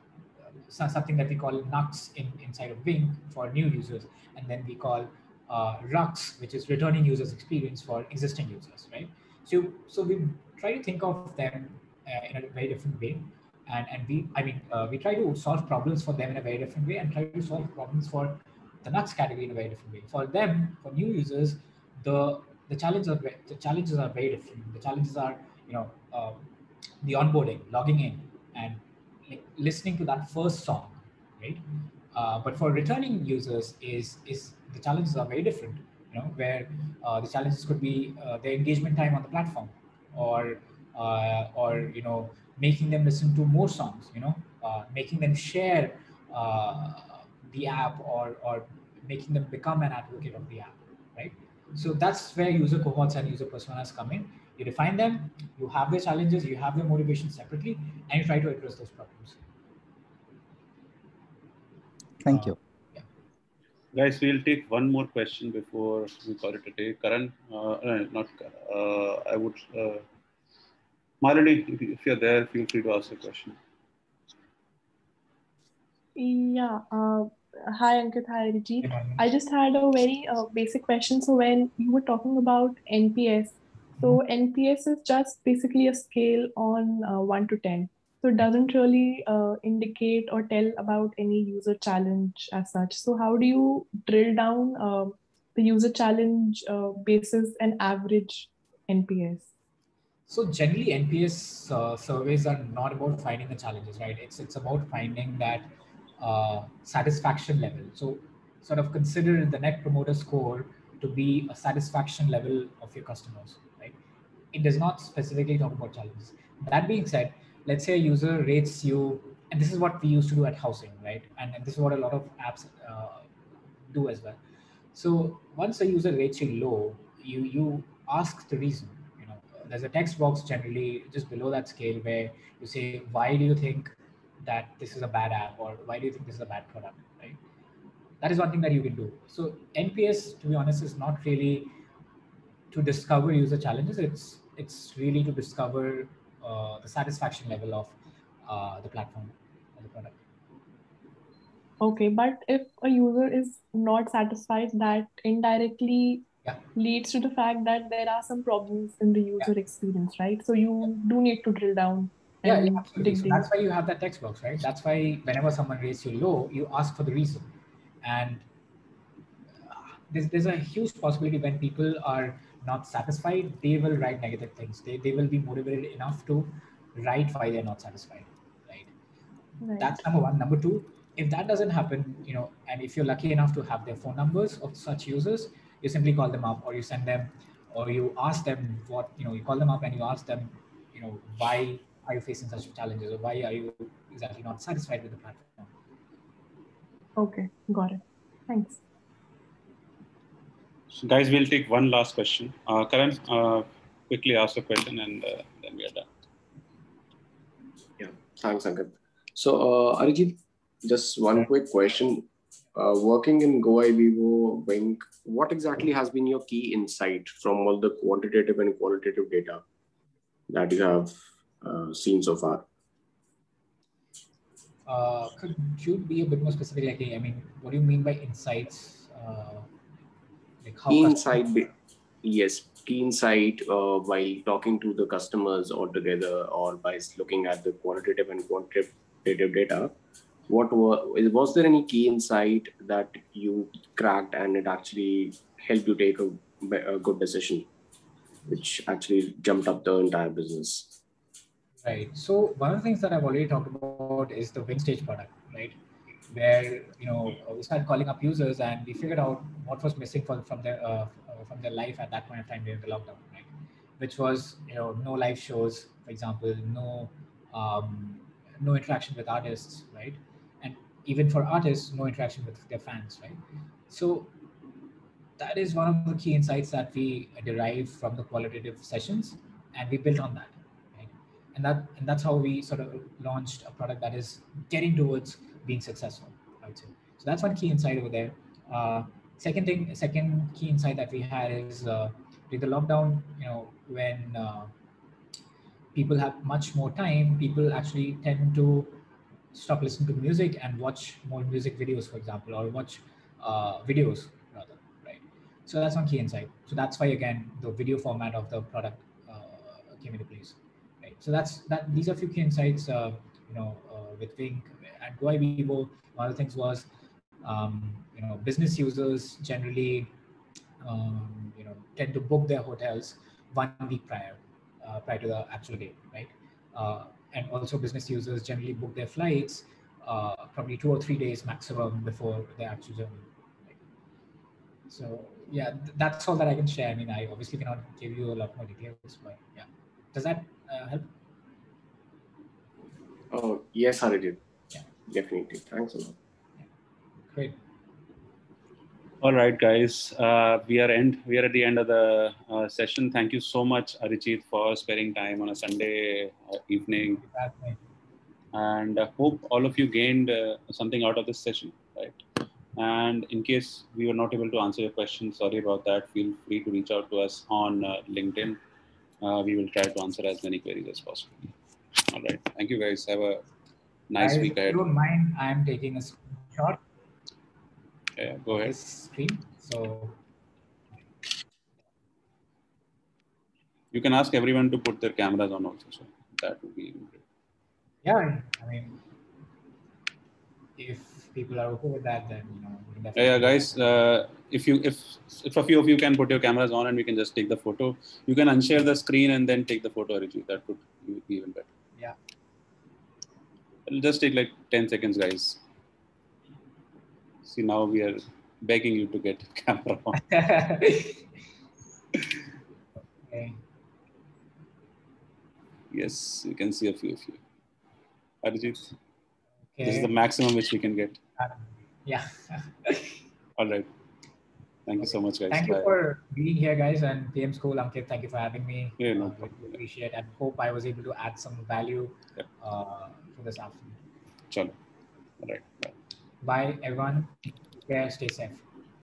So something that we call Nux in, inside of Wynk for new users, and then we call uh, Rux, which is returning users experience for existing users, right? So, so we try to think of them uh, in a very different way, and and we, I mean, uh, we try to solve problems for them in a very different way, and try to solve problems for the Nux category in a very different way. For them, for new users, the the challenges are ve- the challenges are very different. The challenges are, you know, uh, the onboarding, logging in, and like listening to that first song, right? Uh, but for returning users, is is the challenges are very different. You know, where uh, the challenges could be uh, their engagement time on the platform, or uh, or you know making them listen to more songs. You know, uh, making them share uh, the app, or or making them become an advocate of the app, right? So that's where user cohorts and user personas come in. You define them, you have their challenges, you have their motivations separately, and you try to address those problems. Thank Uh, you. yeah. Guys, we'll take one more question before we call it a day. Karan, uh, uh, not Karan, uh, I would, uh, Malini, if, if you're there, feel free to ask a question. Yeah. Uh, hi, Ankit. Hi, Arijit. I just had a very uh, basic question. So when you were talking about N P S, so N P S is just basically a scale on uh, one to ten. So it doesn't really uh, indicate or tell about any user challenge as such. So how do you drill down uh, the user challenge uh, basis an average N P S? So generally, N P S uh, surveys are not about finding the challenges, right? It's it's about finding that uh, satisfaction level. So sort of consider the net promoter score to be a satisfaction level of your customers, right? It does not specifically talk about challenges. That being said, let's say a user rates you, and this is what we used to do at housing, right? And, and this is what a lot of apps uh, do as well. So once a user rates you low, you you ask the reason. You know, there's a text box generally just below that scale where you say, why do you think that this is a bad app, or why do you think this is a bad product, right? That is one thing that you can do. So N P S, to be honest, is not really to discover user challenges. It's it's really to discover uh, the satisfaction level of uh, the platform or the product. Okay, but if a user is not satisfied, that indirectly yeah. leads to the fact that there are some problems in the user yeah. experience, right? So you do need to drill down Yeah, and yeah, absolutely. dig So deep. that's why you have that text box, right? That's why whenever someone rates you low, you ask for the reason. And there's, there's a huge possibility when people are not satisfied, they will write negative things. They, they will be motivated enough to write why they're not satisfied, right? Right. That's number one. Number two, if that doesn't happen, you know, and if you're lucky enough to have their phone numbers of such users, you simply call them up, or you send them, or you ask them what, you know, you call them up and you ask them, you know, why are you facing such challenges, or why are you exactly not satisfied with the platform? Okay, got it. Thanks. So guys, we'll take one last question. Uh, Karan, uh, quickly ask a question and uh, then we are done. Yeah, thanks, Ankit. So, uh, Arijit, just one quick question. Uh, working in GoIBO, Wynk, what exactly has been your key insight from all the quantitative and qualitative data that you have uh, seen so far? Uh, could you be a bit more specific? Like, I mean, what do you mean by insights? Uh, like how key customers... insight, yes, key insight uh, while talking to the customers altogether, or by looking at the qualitative and quantitative data. What was, was there any key insight that you cracked and it actually helped you take a, a good decision, which actually jumped up the entire business? Right. So one of the things that I've already talked about is the Wynk stage product, right? Where, you know, we started calling up users and we figured out what was missing from, from their uh, from their life at that point of time during the lockdown, right? Which was, you know, no live shows, for example, no um, no interaction with artists, right? And even for artists, no interaction with their fans, right? So that is one of the key insights that we derived from the qualitative sessions, and we built on that, right? And that and that's how we sort of launched a product that is getting towards being successful, I would say. So that's one key insight over there. Uh, second thing, second key insight that we had is uh, during the lockdown, you know, when uh, people have much more time, people actually tend to stop listening to music and watch more music videos, for example, or watch uh, videos rather, right? So that's one key insight. So that's why, again, the video format of the product uh, came into place, right? So that's that. These are a few key insights, uh, you know, uh, with Wynk and GoIBO. One of the things was, um, you know, business users generally, um, you know, tend to book their hotels one week prior, uh, prior to the actual date, right? Uh, and also business users generally book their flights uh, probably two or three days maximum before the actual journey. Right? So yeah, th- that's all that I can share. I mean, I obviously cannot give you a lot more details, but yeah. Does that uh, help? Oh, yes, Arijit. Yeah. Definitely. Thanks a lot. Yeah. Great. All right, guys. Uh, we are end. We are at the end of the uh, session. Thank you so much, Arijit, for sparing time on a Sunday uh, evening. And I hope all of you gained uh, something out of this session, right? And in case we were not able to answer your question, sorry about that. Feel free to reach out to us on uh, LinkedIn. Uh, we will try to answer as many queries as possible. All right. Thank you, guys. Have a nice Guys, week if ahead. you don't mind, I'm taking a screenshot. Yeah, go ahead. This screen. So you can ask everyone to put their cameras on also. So that would be great. Yeah, I mean, if people are okay with that, then you know. We can yeah, yeah, guys. Uh, if you if if a few of you can put your cameras on and we can just take the photo, you can unshare the screen and then take the photo, Arijit. That would be even better. Yeah. It'll just take like ten seconds, guys. See, now we are begging you to get camera on. Okay. Yes, you can see a few of you. Arijit, Okay. this is the maximum which we can get. Uh, yeah. All right. Thank you so much, guys. Thank you Bye. for being here, guys, and P M School. Ankit, thank you for having me. Yeah, no uh, problem. really appreciate and hope I was able to add some value Yep. uh, for this afternoon. Chalo. All right. Bye. Bye, everyone. Take care. Stay safe.